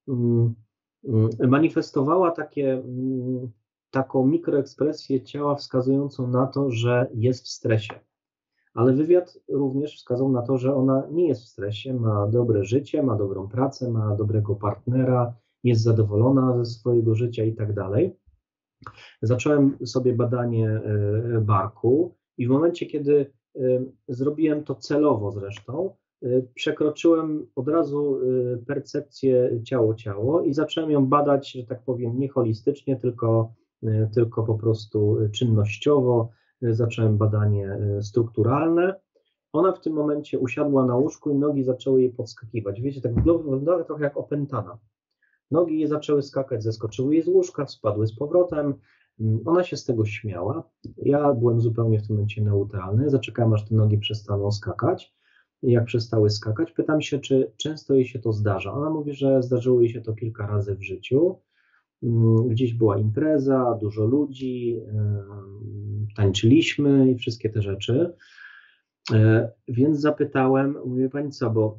manifestowała taką mikroekspresję ciała wskazującą na to, że jest w stresie. Ale wywiad również wskazał na to, że ona nie jest w stresie, ma dobre życie, ma dobrą pracę, ma dobrego partnera, jest zadowolona ze swojego życia i tak dalej. Zacząłem sobie badanie barku i w momencie, kiedy zrobiłem to celowo zresztą, przekroczyłem od razu percepcję ciało i zacząłem ją badać, że tak powiem, nie holistycznie, tylko po prostu czynnościowo. Zacząłem badanie strukturalne. Ona w tym momencie usiadła na łóżku i nogi zaczęły jej podskakiwać. Wiecie, tak wyglądała trochę jak opętana. Nogi jej zaczęły skakać, zeskoczyły jej z łóżka, spadły z powrotem. Ona się z tego śmiała. Ja byłem zupełnie w tym momencie neutralny. Zaczekałem, aż te nogi przestaną skakać. Jak przestały skakać, pytam się, czy często jej się to zdarza. Ona mówi, że zdarzyło jej się to kilka razy w życiu. Gdzieś była impreza, dużo ludzi, tańczyliśmy i wszystkie te rzeczy. Więc zapytałem, mówię: pani co, bo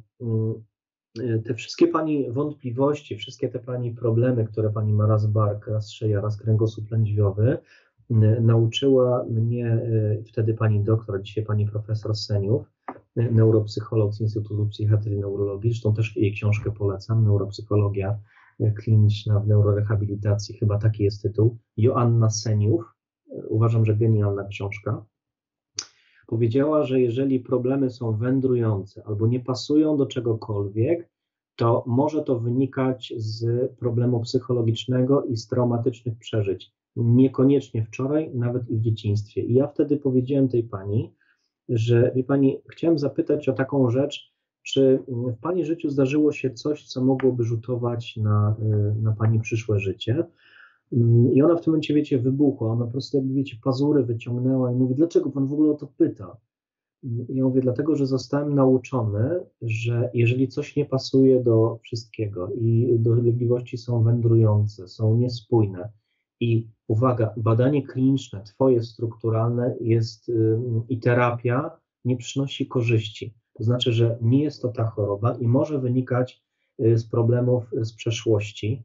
te wszystkie pani wątpliwości, wszystkie te pani problemy, które pani ma, raz bark, raz szyja, raz kręgosłup lędźwiowy, nauczyła mnie wtedy pani doktor, dzisiaj pani profesor Seniów, neuropsycholog z Instytutu Psychiatrii i Neurologii, zresztą też jej książkę polecam, Neuropsychologia kliniczna w neurorehabilitacji, chyba taki jest tytuł, Joanna Seniów, uważam, że genialna książka. Powiedziała, że jeżeli problemy są wędrujące albo nie pasują do czegokolwiek, to może to wynikać z problemu psychologicznego i z traumatycznych przeżyć. Niekoniecznie wczoraj, nawet i w dzieciństwie. I ja wtedy powiedziałem tej pani, że wie pani, chciałem zapytać o taką rzecz, czy w pani życiu zdarzyło się coś, co mogłoby rzutować na pani przyszłe życie? I ona w tym momencie, wiecie, wybuchła. Ona po prostu, jakby wiecie, pazury wyciągnęła i mówi: dlaczego pan w ogóle o to pyta? I ja mówię: dlatego, że zostałem nauczony, że jeżeli coś nie pasuje do wszystkiego i dolegliwości są wędrujące, są niespójne i uwaga, badanie kliniczne, twoje strukturalne jest i terapia nie przynosi korzyści. To znaczy, że nie jest to ta choroba i może wynikać z problemów z przeszłości.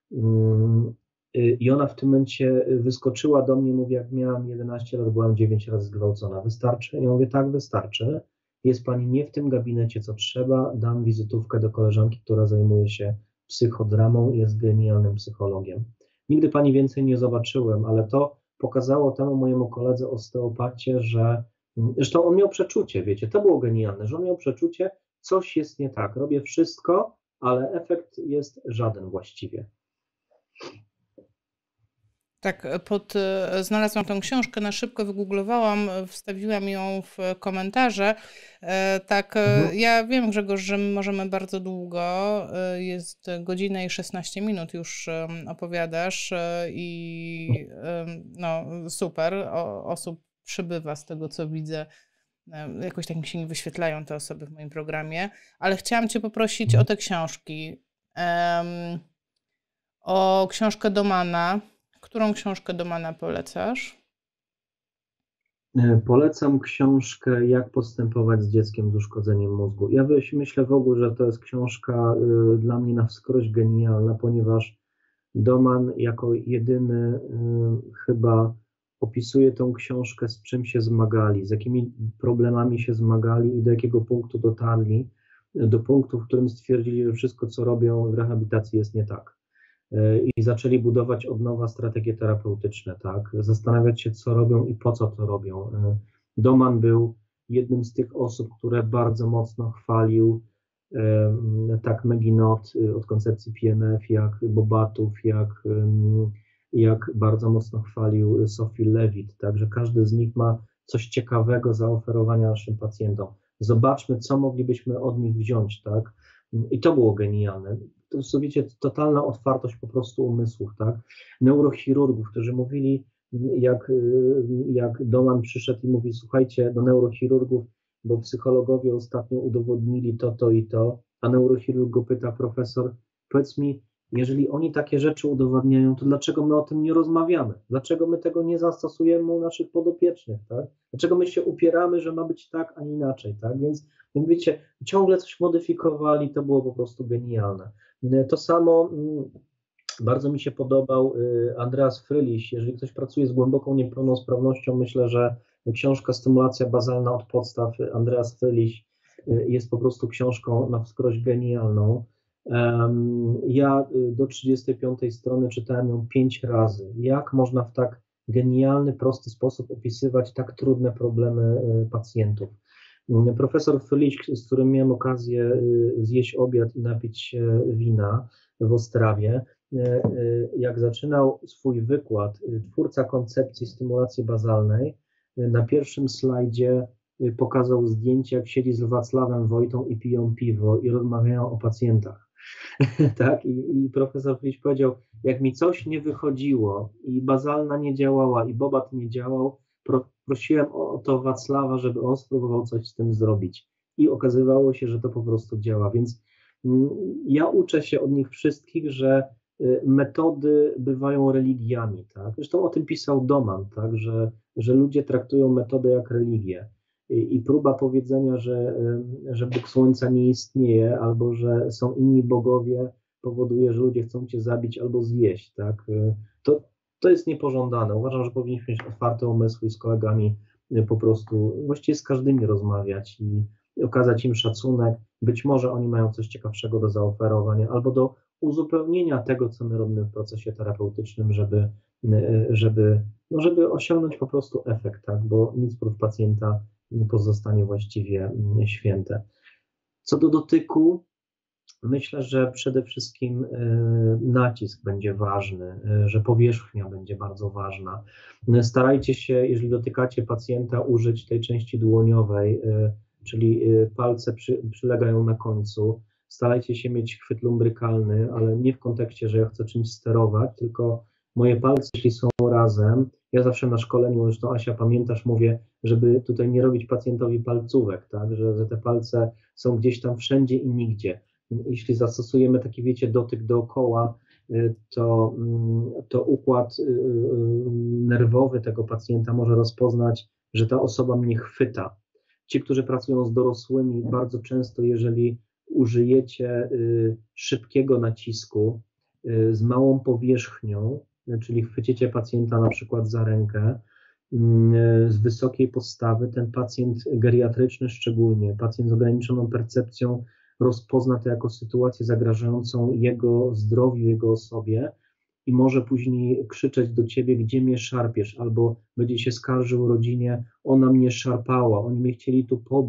I ona w tym momencie wyskoczyła do mnie, mówi: jak miałam 11 lat, byłam 9 razy zgwałcona. Wystarczy? Ja mówię: tak, wystarczy. Jest pani nie w tym gabinecie, co trzeba. Dam wizytówkę do koleżanki, która zajmuje się psychodramą i jest genialnym psychologiem. Nigdy pani więcej nie zobaczyłem, ale to pokazało temu mojemu koledze osteopacie, że zresztą on miał przeczucie, wiecie, to było genialne, że on miał przeczucie, coś jest nie tak, robię wszystko, ale efekt jest żaden właściwie. Tak, znalazłam tą książkę, na szybko wygooglowałam, wstawiłam ją w komentarze. Tak, ja wiem, Grzegorz, że my możemy bardzo długo, jest godzinę i 16 minut już opowiadasz i no super, osób przybywa z tego, co widzę. Jakoś tak mi się nie wyświetlają te osoby w moim programie, ale chciałam Cię poprosić o te książki. O książkę Domana. Którą książkę Domana polecasz? Polecam książkę Jak postępować z dzieckiem z uszkodzeniem mózgu. Ja myślę w ogóle, że to jest książka dla mnie na wskroś genialna, ponieważ Doman jako jedyny chyba opisuje tą książkę, z czym się zmagali, z jakimi problemami się zmagali i do jakiego punktu dotarli, do punktu, w którym stwierdzili, że wszystko, co robią w rehabilitacji, jest nie tak. I zaczęli budować od nowa strategie terapeutyczne, tak? Zastanawiać się, co robią i po co to robią. Doman był jednym z tych osób, które bardzo mocno chwalił tak Meginot od koncepcji PNF, jak Bobatów, jak bardzo mocno chwalił Sophie Levitt, tak? Że każdy z nich ma coś ciekawego zaoferowania naszym pacjentom. Zobaczmy, co moglibyśmy od nich wziąć, tak? I to było genialne. To wiecie, totalna otwartość po prostu umysłów, tak? Neurochirurgów, którzy mówili, jak Doman przyszedł i mówi, słuchajcie, do neurochirurgów, bo psychologowie ostatnio udowodnili to i to, a neurochirurg go pyta, profesor, powiedz mi, jeżeli oni takie rzeczy udowadniają, to dlaczego my o tym nie rozmawiamy? Dlaczego my tego nie zastosujemy u naszych podopiecznych, tak? Dlaczego my się upieramy, że ma być tak, a nie inaczej, tak? Więc jak wiecie, ciągle coś modyfikowali, to było po prostu genialne. To samo bardzo mi się podobał Andreas Frylich. Jeżeli ktoś pracuje z głęboką niepełnosprawnością, myślę, że książka Stymulacja bazalna od podstaw Andreas Frylich jest po prostu książką na wskroś genialną. Ja do 35 strony czytałem ją 5 razy. Jak można w tak genialny, prosty sposób opisywać tak trudne problemy pacjentów? Profesor Frylich, z którym miałem okazję zjeść obiad i napić się wina w Ostrawie, jak zaczynał swój wykład, twórca koncepcji stymulacji bazalnej, na pierwszym slajdzie pokazał zdjęcie, jak siedzi z Wacławem Wojtą i piją piwo i rozmawiają o pacjentach. Tak? I profesor Frylich powiedział, jak mi coś nie wychodziło i bazalna nie działała i Bobat nie działał, prosiłem o to Wacława, żeby on spróbował coś z tym zrobić. I okazywało się, że to po prostu działa. Więc ja uczę się od nich wszystkich, że metody bywają religiami. Tak? Zresztą o tym pisał Doman, tak? że ludzie traktują metodę jak religię. I próba powiedzenia, że Bóg Słońca nie istnieje, albo że są inni bogowie, powoduje, że ludzie chcą cię zabić albo zjeść. Tak? To jest niepożądane. Uważam, że powinniśmy mieć otwarte umysły i z kolegami po prostu właściwie z każdymi rozmawiać i okazać im szacunek. Być może oni mają coś ciekawszego do zaoferowania albo do uzupełnienia tego, co my robimy w procesie terapeutycznym, żeby osiągnąć po prostu efekt, tak? Bo nic prócz pacjenta nie pozostanie właściwie święte. Co do dotyku, myślę, że przede wszystkim nacisk będzie ważny, że powierzchnia będzie bardzo ważna. Starajcie się, jeżeli dotykacie pacjenta, użyć tej części dłoniowej, czyli palce przylegają na końcu. Starajcie się mieć chwyt lumbrykalny, ale nie w kontekście, że ja chcę czymś sterować, tylko moje palce, jeśli są razem, ja zawsze na szkoleniu, zresztą Asia, pamiętasz, mówię, żeby tutaj nie robić pacjentowi palcówek, tak, że te palce są gdzieś tam wszędzie i nigdzie. Jeśli zastosujemy taki, wiecie, dotyk dookoła, to układ nerwowy tego pacjenta może rozpoznać, że ta osoba mnie chwyta. Ci, którzy pracują z dorosłymi, bardzo często, jeżeli użyjecie szybkiego nacisku z małą powierzchnią, czyli chwycicie pacjenta na przykład za rękę, z wysokiej postawy, ten pacjent geriatryczny szczególnie, pacjent z ograniczoną percepcją rozpozna to jako sytuację zagrażającą jego zdrowiu, jego osobie i może później krzyczeć do ciebie, gdzie mnie szarpiesz, albo będzie się skarżył rodzinie, ona mnie szarpała, oni mnie chcieli tu pobić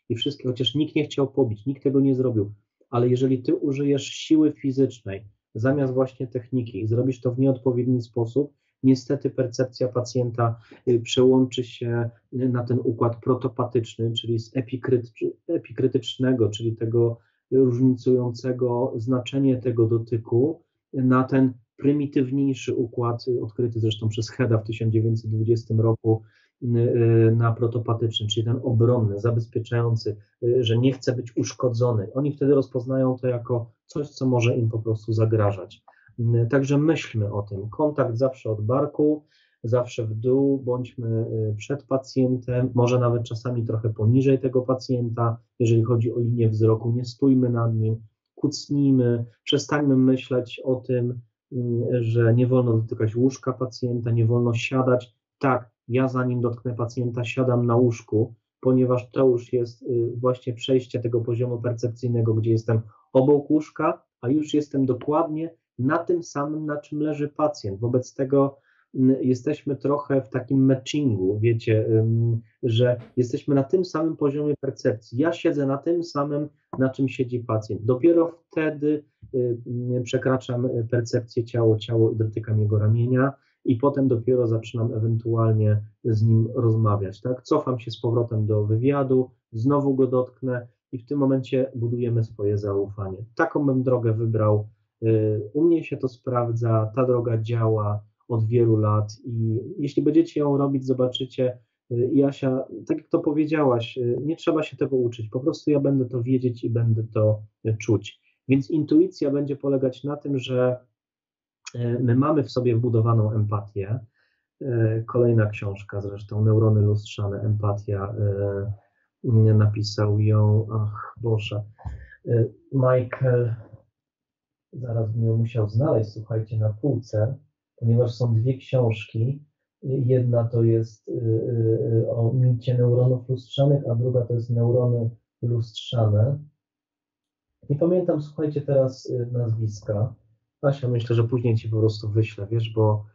i wszystkie, chociaż nikt nie chciał pobić, nikt tego nie zrobił, ale jeżeli ty użyjesz siły fizycznej zamiast właśnie techniki i zrobisz to w nieodpowiedni sposób, niestety percepcja pacjenta przełączy się na ten układ protopatyczny, czyli z epikrytycznego, czyli tego różnicującego znaczenie tego dotyku, na ten prymitywniejszy układ, odkryty zresztą przez Heda w 1920 roku, na protopatyczny, czyli ten obronny, zabezpieczający, że nie chce być uszkodzony. Oni wtedy rozpoznają to jako coś, co może im po prostu zagrażać. Także myślmy o tym. Kontakt zawsze od barku, zawsze w dół, bądźmy przed pacjentem, może nawet czasami trochę poniżej tego pacjenta, jeżeli chodzi o linię wzroku, nie stójmy nad nim, kucnijmy, przestańmy myśleć o tym, że nie wolno dotykać łóżka pacjenta, nie wolno siadać. Tak, ja zanim dotknę pacjenta, siadam na łóżku, ponieważ to już jest właśnie przejście tego poziomu percepcyjnego, gdzie jestem obok łóżka, a już jestem dokładnie na tym samym, na czym leży pacjent. Wobec tego jesteśmy trochę w takim matchingu, wiecie, że jesteśmy na tym samym poziomie percepcji. Ja siedzę na tym samym, na czym siedzi pacjent. Dopiero wtedy przekraczam percepcję ciało i dotykam jego ramienia i potem dopiero zaczynam ewentualnie z nim rozmawiać. Tak? Cofam się z powrotem do wywiadu, znowu go dotknę i w tym momencie budujemy swoje zaufanie. Taką bym drogę wybrał. U mnie się to sprawdza, ta droga działa od wielu lat i jeśli będziecie ją robić, zobaczycie, Jasia, tak jak to powiedziałaś, nie trzeba się tego uczyć, po prostu ja będę to wiedzieć i będę to czuć. Więc intuicja będzie polegać na tym, że my mamy w sobie wbudowaną empatię. Kolejna książka zresztą, Neurony lustrzane, empatia, napisał ją, ach Boże, Michael, zaraz bym ją musiał znaleźć, słuchajcie, na półce, ponieważ są dwie książki. Jedna to jest o micie neuronów lustrzanych, a druga to jest Neurony lustrzane. Nie pamiętam, słuchajcie, teraz nazwiska. Asia, myślę, że później ci po prostu wyślę, wiesz, bo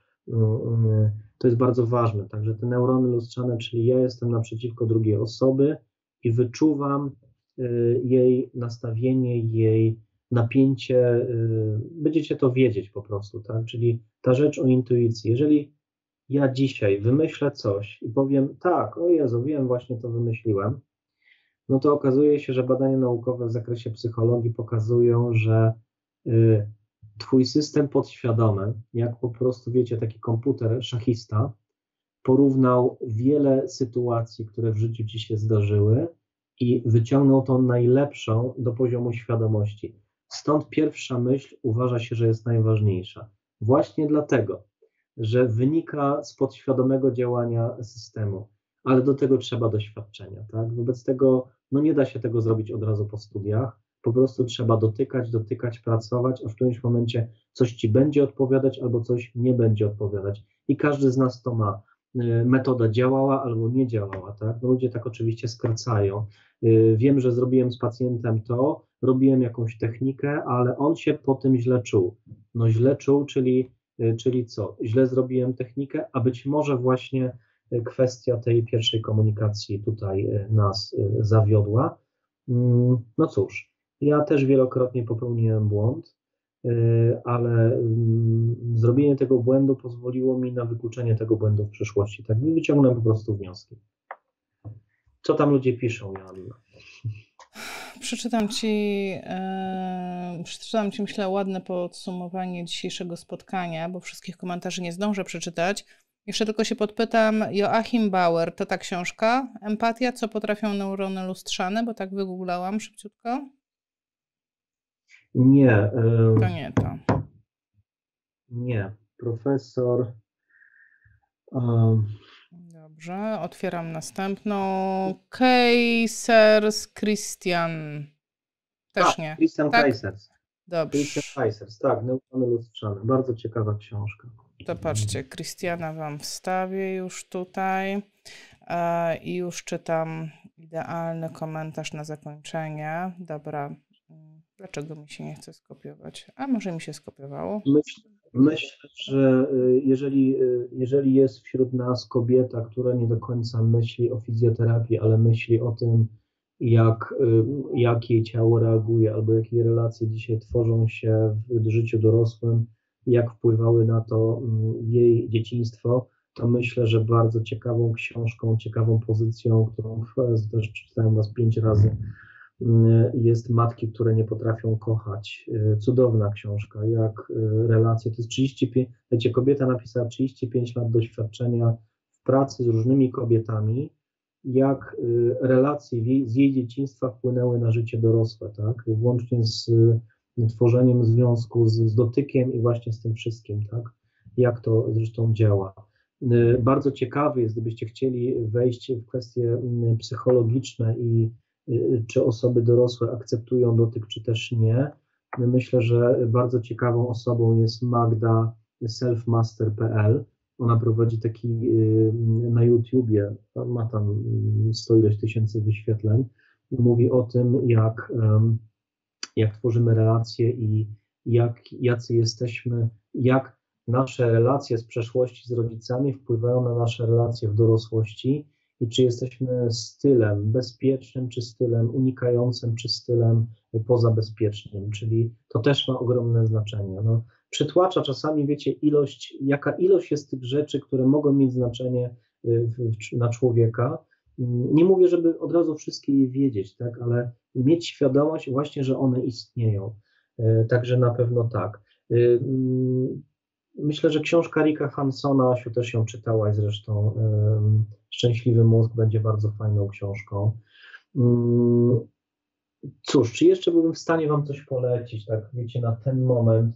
to jest bardzo ważne. Także te neurony lustrzane, czyli ja jestem naprzeciwko drugiej osoby i wyczuwam jej nastawienie, jej napięcie, będziecie to wiedzieć po prostu, tak? Czyli ta rzecz o intuicji. Jeżeli ja dzisiaj wymyślę coś i powiem, tak, o Jezu, wiem, właśnie to wymyśliłem, no to okazuje się, że badania naukowe w zakresie psychologii pokazują, że twój system podświadomy, jak po prostu, wiecie, taki komputer szachista, porównał wiele sytuacji, które w życiu ci się zdarzyły i wyciągnął tą najlepszą do poziomu świadomości. Stąd pierwsza myśl uważa się, że jest najważniejsza. Właśnie dlatego, że wynika z podświadomego działania systemu, ale do tego trzeba doświadczenia, tak? Wobec tego, no nie da się tego zrobić od razu po studiach, po prostu trzeba dotykać, pracować, a w którymś momencie coś ci będzie odpowiadać albo coś nie będzie odpowiadać. I każdy z nas to ma. Metoda działała albo nie działała, tak? No ludzie tak oczywiście skracają. Wiem, że zrobiłem z pacjentem to, robiłem jakąś technikę, ale on się po tym źle czuł. No źle czuł, czyli co? Źle zrobiłem technikę, a być może właśnie kwestia tej pierwszej komunikacji tutaj nas zawiodła. No cóż, ja też wielokrotnie popełniłem błąd, ale zrobienie tego błędu pozwoliło mi na wykluczenie tego błędu w przyszłości. Tak, wyciągnę po prostu wnioski. Co tam ludzie piszą, Joanna? Przeczytam ci, myślę, ładne podsumowanie dzisiejszego spotkania, bo wszystkich komentarzy nie zdążę przeczytać. Jeszcze tylko się podpytam, Joachim Bauer, to ta książka? Empatia, co potrafią neurony lustrzane, bo tak wygooglałam szybciutko. Nie. To nie to. Nie. Profesor... Dobrze, otwieram następną. Keisers Christian. Też nie. Christian tak? Keisers. Dobrze. Christian Keisers, tak, Neurony lustrzane. Bardzo ciekawa książka. To patrzcie, Christiana wam wstawię już tutaj i już czytam idealny komentarz na zakończenie. Dobra, dlaczego mi się nie chce skopiować? A może mi się skopiowało? Myślę, że jeżeli jest wśród nas kobieta, która nie do końca myśli o fizjoterapii, ale myśli o tym, jak jej ciało reaguje, albo jakie relacje dzisiaj tworzą się w życiu dorosłym, jak wpływały na to jej dzieciństwo, to myślę, że bardzo ciekawą książką, ciekawą pozycją, którą też przeczytałem was 5 razy, jest Matki, które nie potrafią kochać. Cudowna książka, jak relacje, to jest 35, wiecie, kobieta napisała 35 lat doświadczenia w pracy z różnymi kobietami, jak relacje z jej dzieciństwa wpłynęły na życie dorosłe, tak? Włącznie z tworzeniem związku, z dotykiem i właśnie z tym wszystkim, tak? Jak to zresztą działa. Bardzo ciekawy jest, gdybyście chcieli wejść w kwestie psychologiczne i czy osoby dorosłe akceptują dotyk, czy też nie. Myślę, że bardzo ciekawą osobą jest Magda selfmaster.pl. Ona prowadzi taki na YouTubie, ma tam 100 ileś tysięcy wyświetleń. Mówi o tym, jak tworzymy relacje i jacy jesteśmy, jak nasze relacje z przeszłości z rodzicami wpływają na nasze relacje w dorosłości i czy jesteśmy stylem bezpiecznym, czy stylem unikającym, czy stylem pozabezpiecznym, czyli to też ma ogromne znaczenie. No, przytłacza czasami, wiecie, jaka ilość jest tych rzeczy, które mogą mieć znaczenie na człowieka. Nie mówię, żeby od razu wszystkie je wiedzieć, tak, ale mieć świadomość właśnie, że one istnieją. Także na pewno tak. Myślę, że książka Ricka Hansona, Asiu też ją czytałaś zresztą, Szczęśliwy mózg będzie bardzo fajną książką. Cóż, czy jeszcze byłbym w stanie wam coś polecić, tak wiecie, na ten moment?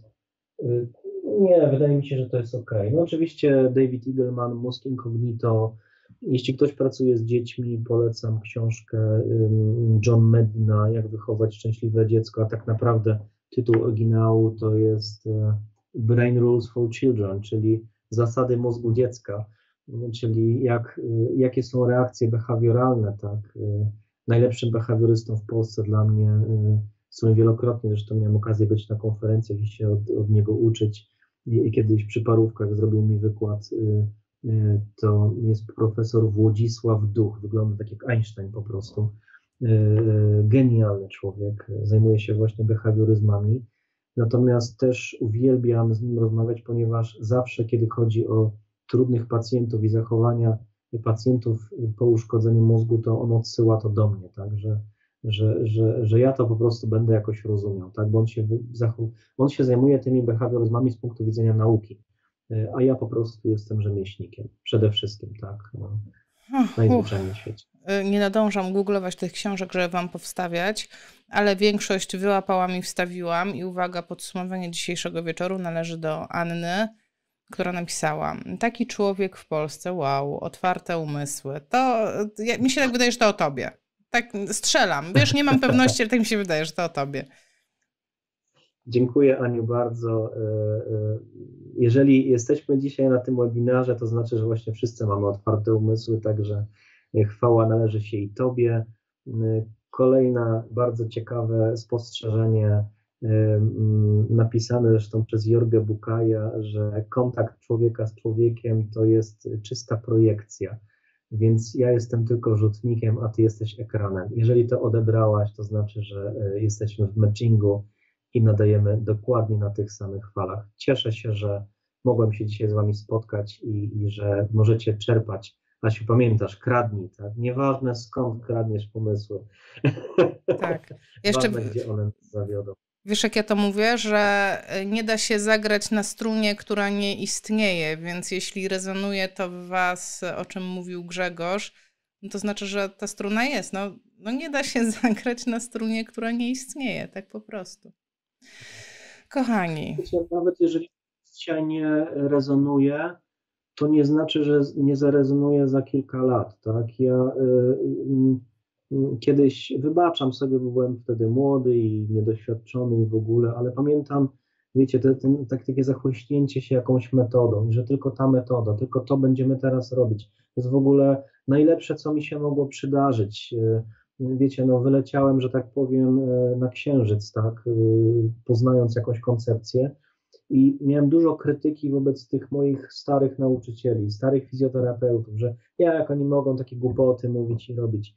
Nie, wydaje mi się, że to jest ok. No oczywiście David Eagleman, Mózg Incognito. Jeśli ktoś pracuje z dziećmi, polecam książkę John Medina, Jak wychować szczęśliwe dziecko, a tak naprawdę tytuł oryginału to jest Brain Rules for Children, czyli zasady mózgu dziecka, czyli jakie są reakcje behawioralne, tak. Najlepszym behawiorystą w Polsce dla mnie, są wielokrotnie, zresztą miałem okazję być na konferencjach i się od niego uczyć. I kiedyś przy parówkach zrobił mi wykład, to jest profesor Włodzisław Duch, wygląda tak jak Einstein po prostu. Genialny człowiek, zajmuje się właśnie behawioryzmami. Natomiast też uwielbiam z nim rozmawiać, ponieważ zawsze, kiedy chodzi o trudnych pacjentów i zachowania pacjentów po uszkodzeniu mózgu, to on odsyła to do mnie, tak, że ja to po prostu będę jakoś rozumiał, tak, bo on się zajmuje tymi behawioryzmami z punktu widzenia nauki, a ja po prostu jestem rzemieślnikiem, przede wszystkim, tak, no, najzwyczajniej w świecie. Nie nadążam googlować tych książek, żeby wam powstawiać, ale większość wyłapałam i wstawiłam i uwaga, podsumowanie dzisiejszego wieczoru należy do Anny, która napisała: taki człowiek w Polsce, wow, otwarte umysły. To mi się tak wydaje, że to o tobie. Tak strzelam. Wiesz, nie mam pewności, ale tak mi się wydaje, że to o tobie. Dziękuję, Aniu, bardzo. Jeżeli jesteśmy dzisiaj na tym webinarze, to znaczy, że właśnie wszyscy mamy otwarte umysły, także chwała należy się i tobie. Kolejne bardzo ciekawe spostrzeżenie, napisane zresztą przez Jorgę Bukaja, że kontakt człowieka z człowiekiem to jest czysta projekcja, więc ja jestem tylko rzutnikiem, a ty jesteś ekranem. Jeżeli to odebrałaś, to znaczy, że jesteśmy w matchingu i nadajemy dokładnie na tych samych falach. Cieszę się, że mogłem się dzisiaj z wami spotkać i że możecie czerpać. Asiu, pamiętasz, kradnij, tak? Nieważne skąd kradniesz pomysły. Tak. Jeszcze ważne, gdzie one zawiodą. Wiesz, jak ja to mówię, że nie da się zagrać na strunie, która nie istnieje, więc jeśli rezonuje to w was, o czym mówił Grzegorz, no to znaczy, że ta struna jest. No nie da się zagrać na strunie, która nie istnieje, tak po prostu. Kochani. Nawet jeżeli dzisiaj nie rezonuje, to nie znaczy, że nie zarezonuje za kilka lat, tak? Ja kiedyś wybaczam sobie, bo byłem wtedy młody i niedoświadczony i w ogóle, ale pamiętam, wiecie, takie zachłyśnięcie się jakąś metodą i że tylko ta metoda, tylko to będziemy teraz robić. To jest w ogóle najlepsze, co mi się mogło przydarzyć. Wiecie, no wyleciałem, że tak powiem, na księżyc, tak, poznając jakąś koncepcję i miałem dużo krytyki wobec tych moich starych nauczycieli, starych fizjoterapeutów, że jak oni mogą takie głupoty mówić i robić.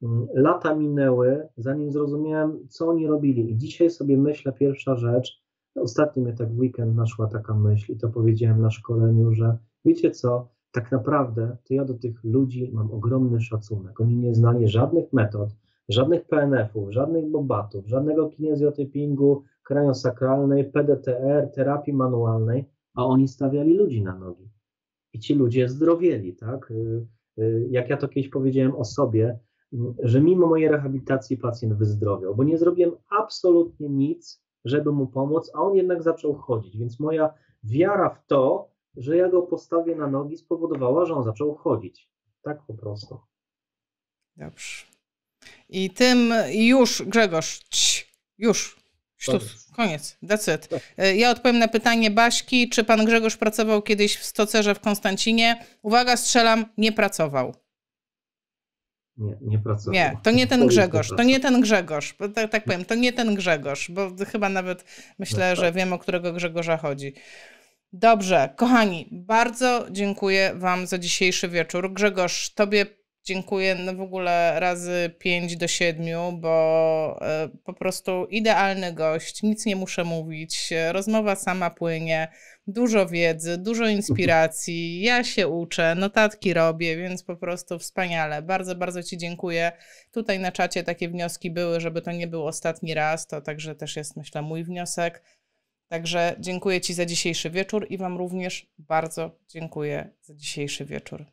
Lata minęły, zanim zrozumiałem, co oni robili. I dzisiaj sobie myślę, pierwsza rzecz, ostatnio mnie tak w weekend naszła taka myśl i to powiedziałem na szkoleniu, że wiecie co, tak naprawdę to ja do tych ludzi mam ogromny szacunek. Oni nie znali żadnych metod, żadnych PNF-ów, żadnych bobatów, żadnego kinezjotypingu kraniosakralnej, PDTR, terapii manualnej, a oni stawiali ludzi na nogi. I ci ludzie zdrowieli, tak? Jak ja to kiedyś powiedziałem o sobie, że mimo mojej rehabilitacji pacjent wyzdrowiał, bo nie zrobiłem absolutnie nic, żeby mu pomóc, a on jednak zaczął chodzić, więc moja wiara w to, że ja go postawię na nogi, spowodowała, że on zaczął chodzić. Tak po prostu. Dobrze. I tym już, Grzegorz, już, koniec, that's it. Ja odpowiem na pytanie Baśki, czy pan Grzegorz pracował kiedyś w stocerze w Konstancinie? Uwaga, strzelam, nie pracował. Nie pracował. Nie, to nie ten Grzegorz, to nie ten Grzegorz, tak powiem, to nie ten Grzegorz, bo chyba nawet myślę, że wiem, o którego Grzegorza chodzi. Dobrze, kochani, bardzo dziękuję wam za dzisiejszy wieczór. Grzegorz, tobie dziękuję w ogóle razy 5 do 7, bo po prostu idealny gość, nic nie muszę mówić, rozmowa sama płynie, dużo wiedzy, dużo inspiracji, ja się uczę, notatki robię, więc po prostu wspaniale. Bardzo, bardzo ci dziękuję. Tutaj na czacie takie wnioski były, żeby to nie był ostatni raz, to także też jest, myślę, mój wniosek. Także dziękuję ci za dzisiejszy wieczór i wam również bardzo dziękuję za dzisiejszy wieczór.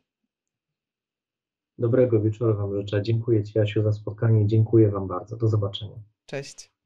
Dobrego wieczoru wam życzę. Dziękuję ci, Jasiu, za spotkanie. Dziękuję wam bardzo. Do zobaczenia. Cześć.